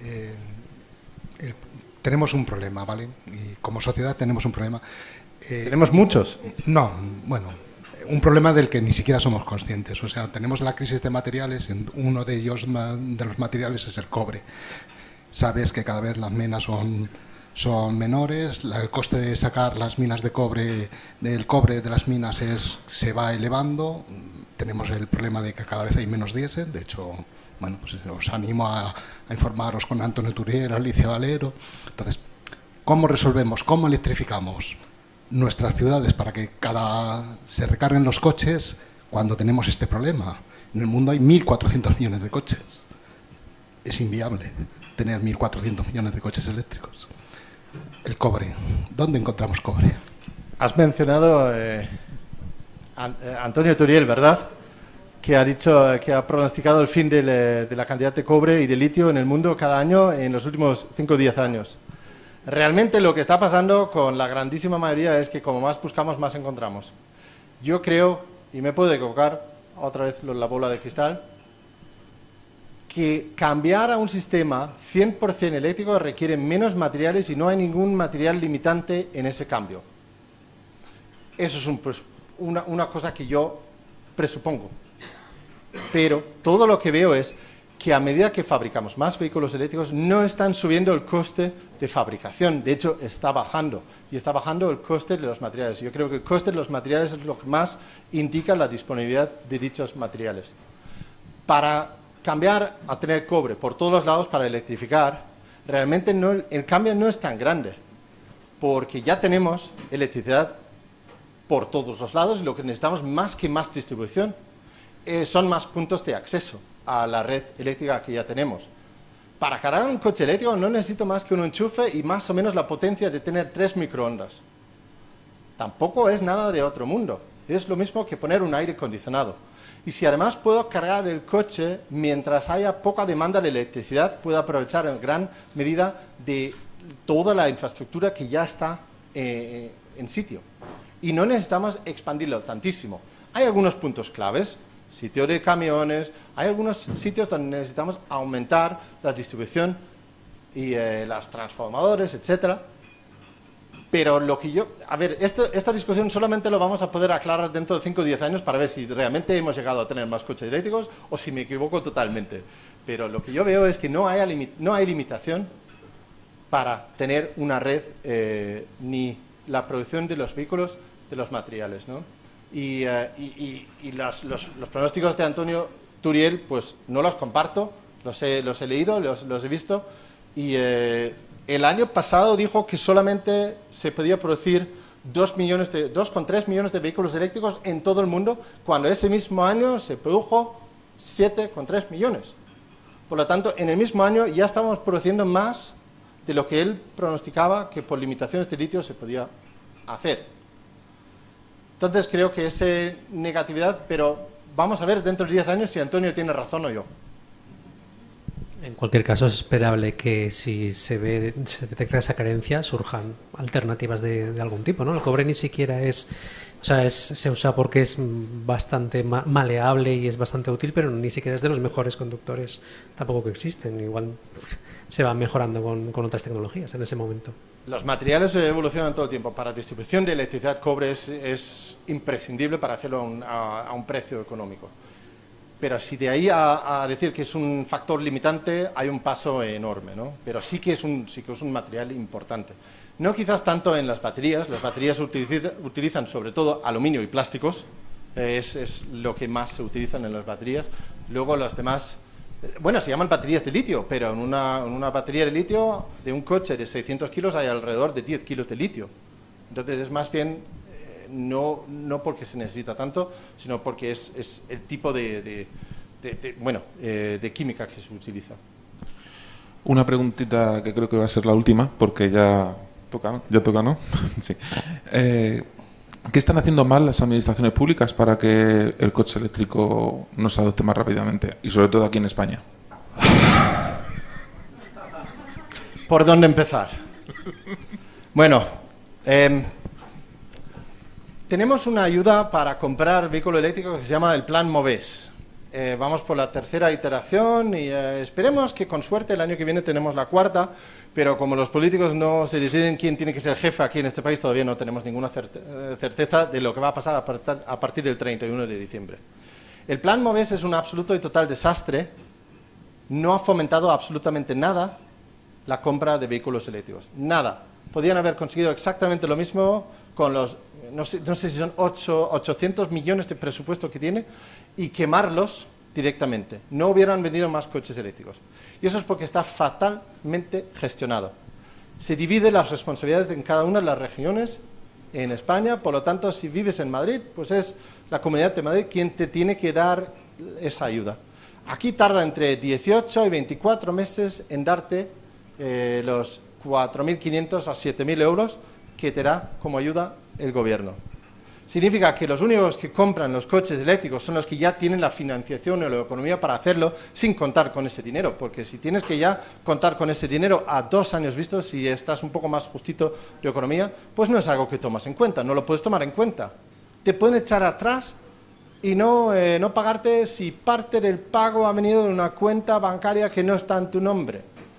Tenemos un problema, ¿vale? Y como sociedad tenemos un problema. ¿Tenemos muchos? No, bueno, un problema del que ni siquiera somos conscientes. O sea, tenemos la crisis de materiales, uno de ellos, de los materiales, es el cobre. Sabes que cada vez las minas son menores, el coste de sacar las minas de cobre, del cobre de las minas se va elevando. Tenemos el problema de que cada vez hay menos diésel. De hecho, bueno, pues os animo a informaros con Antonio Turiel, Alicia Valero. Entonces, ¿cómo resolvemos, cómo electrificamos nuestras ciudades para que se recarguen los coches cuando tenemos este problema? En el mundo hay 1.400 millones de coches. Es inviable tener 1.400 millones de coches eléctricos. El cobre. ¿Dónde encontramos cobre? Has mencionado Antonio Turiel, ¿verdad? Que ha dicho, que ha pronosticado el fin de la cantidad de cobre y de litio en el mundo cada año en los últimos 5 o 10 años. Realmente lo que está pasando con la grandísima mayoría es que como más buscamos, más encontramos. Yo creo, y me puedo equivocar, otra vez la bola de cristal, que cambiar a un sistema 100% eléctrico requiere menos materiales y no hay ningún material limitante en ese cambio. Eso es una cosa que yo presupongo. Pero todo lo que veo es que a medida que fabricamos más vehículos eléctricos no están subiendo el coste de fabricación, de hecho está bajando, y está bajando el coste de los materiales. Yo creo que el coste de los materiales es lo que más indica la disponibilidad de dichos materiales. Para cambiar a tener cobre por todos los lados para electrificar, realmente el cambio no es tan grande, porque ya tenemos electricidad por todos los lados y lo que necesitamos más que más distribución son más puntos de acceso a la red eléctrica que ya tenemos. Para cargar un coche eléctrico no necesito más que un enchufe y más o menos la potencia de tener 3 microondas. Tampoco es nada de otro mundo. Es lo mismo que poner un aire acondicionado. Y si además puedo cargar el coche mientras haya poca demanda de electricidad, puedo aprovechar en gran medida de toda la infraestructura que ya está en sitio. Y no necesitamos expandirlo tantísimo. Hay algunos puntos claves, sitio de camiones, hay algunos sitios donde necesitamos aumentar la distribución y los transformadores, etc. Pero lo que yo... A ver, esta discusión solamente lo vamos a poder aclarar dentro de 5 o 10 años para ver si realmente hemos llegado a tener más coches eléctricos o si me equivoco totalmente. Pero lo que yo veo es que no hay limitación para tener una red ni la producción de los vehículos, de los materiales, ¿no? Y los pronósticos de Antonio Turiel, pues no los comparto, los he leído, los he visto, y el año pasado dijo que solamente se podía producir 2,3 millones de vehículos eléctricos en todo el mundo, cuando ese mismo año se produjo 7,3 millones. Por lo tanto, en el mismo año ya estábamos produciendo más de lo que él pronosticaba que por limitaciones de litio se podía hacer. Entonces creo que es negatividad, pero vamos a ver dentro de 10 años si Antonio tiene razón o yo. En cualquier caso, es esperable que si se detecta esa carencia, surjan alternativas de algún tipo, ¿no? El cobre ni siquiera se usa porque es bastante maleable y es bastante útil, pero ni siquiera es de los mejores conductores tampoco que existen. Igual se va mejorando con otras tecnologías en ese momento. Los materiales evolucionan todo el tiempo. Para distribución de electricidad, cobre es imprescindible para hacerlo a un precio económico. Pero si de ahí a decir que es un factor limitante, hay un paso enorme, ¿no? Pero sí que es un material importante. No quizás tanto en las baterías utilizan sobre todo aluminio y plásticos, es lo que más se utilizan en las baterías. Luego los demás, bueno, se llaman baterías de litio, pero en una batería de litio de un coche de 600 kilos hay alrededor de 10 kilos de litio. Entonces es más bien... No porque se necesita tanto, sino porque es el tipo de química que se utiliza. Una preguntita que creo que va a ser la última, porque ya toca, ¿no? Sí. ¿Qué están haciendo mal las administraciones públicas para que el coche eléctrico no se adopte más rápidamente? Y sobre todo aquí en España. ¿Por dónde empezar? Bueno, tenemos una ayuda para comprar vehículo eléctrico que se llama el Plan MOVES. Vamos por la tercera iteración y esperemos que con suerte el año que viene tenemos la cuarta, pero como los políticos no se deciden quién tiene que ser jefe aquí en este país, todavía no tenemos ninguna certeza de lo que va a pasar a partir del 31 de diciembre. El Plan MOVES es un absoluto y total desastre, no ha fomentado absolutamente nada la compra de vehículos eléctricos, nada. Podían haber conseguido exactamente lo mismo con los... No sé si son 800 millones de presupuesto que tiene y quemarlos directamente. No hubieran vendido más coches eléctricos. Y eso es porque está fatalmente gestionado. Se divide las responsabilidades en cada una de las regiones en España, por lo tanto, si vives en Madrid, pues es la Comunidad de Madrid quien te tiene que dar esa ayuda. Aquí tarda entre 18 y 24 meses en darte los 4.500 a 7.000 euros que te da como ayuda el gobierno. Significa que los únicos que compran los coches eléctricos son los que ya tienen la financiación o la economía para hacerlo sin contar con ese dinero, porque si tienes que ya contar con ese dinero a 2 años vistos, si estás un poco más justito de economía, pues no es algo que tomas en cuenta, no lo puedes tomar en cuenta. Te pueden echar atrás y no pagarte si parte del pago ha venido de una cuenta bancaria que no está en tu nombre.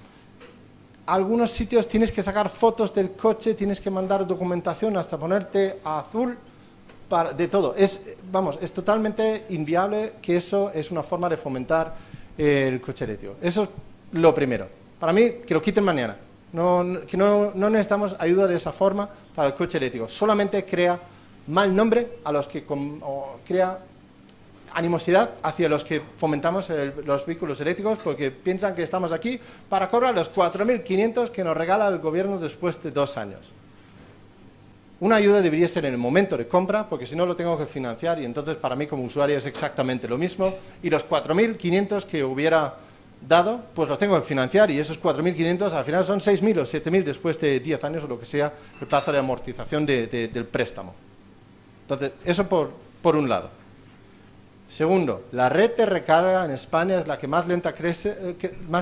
Algunos sitios tienes que sacar fotos del coche, tienes que mandar documentación hasta ponerte a azul, de todo. Es totalmente inviable que eso es una forma de fomentar el coche eléctrico. Eso es lo primero. Para mí, que lo quiten mañana. No necesitamos ayuda de esa forma para el coche eléctrico. Solamente crea mal nombre a los que crea animosidad hacia los que fomentamos los vehículos eléctricos, porque piensan que estamos aquí para cobrar los 4.500 que nos regala el gobierno después de 2 años. Una ayuda debería ser en el momento de compra, porque si no lo tengo que financiar y entonces para mí como usuario es exactamente lo mismo, y los 4.500 que hubiera dado, pues los tengo que financiar y esos 4.500 al final son 6.000 o 7.000 después de 10 años o lo que sea el plazo de amortización del préstamo. Entonces, eso por un lado. Segundo, la red de recarga en España es la que más lenta crece,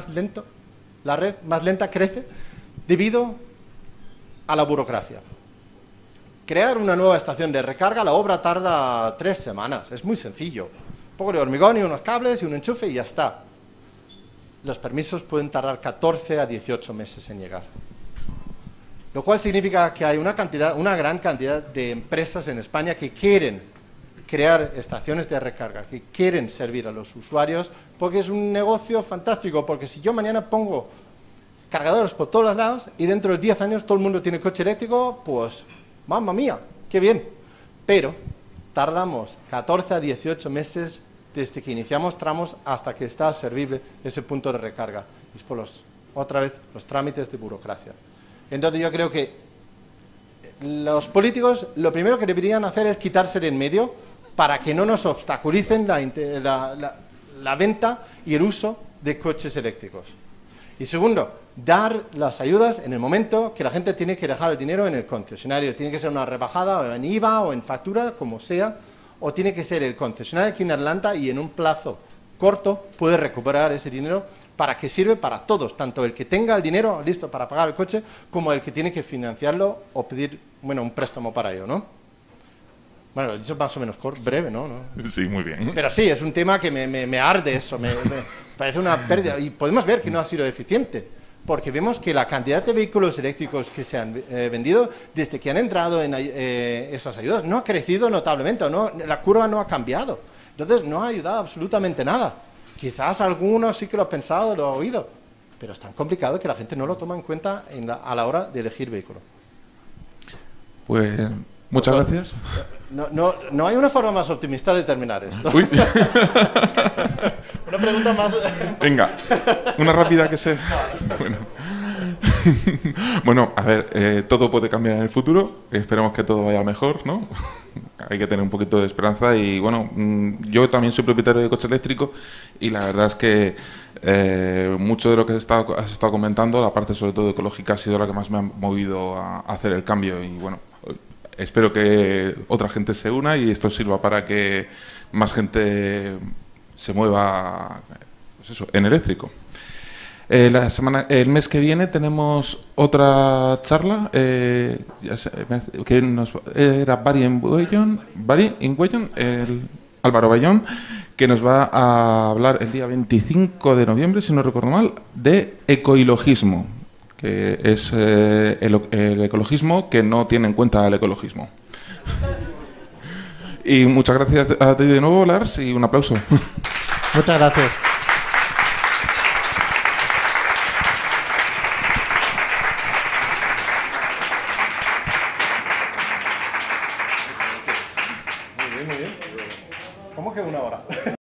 la red más lenta crece debido a la burocracia. Crear una nueva estación de recarga, la obra tarda 3 semanas, es muy sencillo. Un poco de hormigón y unos cables y un enchufe y ya está. Los permisos pueden tardar 14 a 18 meses en llegar. Lo cual significa que hay una gran cantidad de empresas en España que quieren crear estaciones de recarga, que quieren servir a los usuarios, porque es un negocio fantástico, porque si yo mañana pongo cargadores por todos los lados y dentro de 10 años todo el mundo tiene coche eléctrico, pues, mamma mía, qué bien. Pero tardamos 14 a 18 meses desde que iniciamos tramos hasta que está servible ese punto de recarga. Es por otra vez, los trámites de burocracia. Entonces yo creo que los políticos lo primero que deberían hacer es quitarse de en medio para que no nos obstaculicen la venta y el uso de coches eléctricos. Y segundo, dar las ayudas en el momento que la gente tiene que dejar el dinero en el concesionario. Tiene que ser una rebajada o en IVA o en factura, como sea, o tiene que ser el concesionario aquí en Atlanta y en un plazo corto puede recuperar ese dinero para que sirve para todos, tanto el que tenga el dinero listo para pagar el coche como el que tiene que financiarlo o pedir, bueno, un préstamo para ello, ¿no? Bueno, eso es más o menos breve, ¿no? Sí, muy bien. Pero sí, es un tema que me arde eso, me parece una pérdida. Y podemos ver que no ha sido eficiente, porque vemos que la cantidad de vehículos eléctricos que se han vendido desde que han entrado en esas ayudas no ha crecido notablemente, la curva no ha cambiado. Entonces no ha ayudado absolutamente nada. Quizás algunos sí que lo ha pensado, lo ha oído, pero es tan complicado que la gente no lo toma en cuenta a la hora de elegir vehículo. Pues muchas gracias. No hay una forma más optimista de terminar esto. Uy. Una pregunta más. Venga, una rápida que sé. Bueno, a ver, todo puede cambiar en el futuro. Esperemos que todo vaya mejor, ¿no? Hay que tener un poquito de esperanza y, bueno, yo también soy propietario de coche eléctrico y la verdad es que mucho de lo que has estado comentando, la parte sobre todo ecológica, ha sido la que más me ha movido a hacer el cambio y, bueno, espero que otra gente se una y esto sirva para que más gente se mueva, pues eso, en eléctrico. El mes que viene tenemos otra charla que era Barry Ingüellón, Álvaro Bayón, que nos va a hablar el día 25 de noviembre, si no recuerdo mal, de ecologismo, que es el ecologismo que no tiene en cuenta el ecologismo. Y muchas gracias a ti de nuevo, Lars, y un aplauso. Muchas gracias. Muy bien. ¿Cómo que una hora?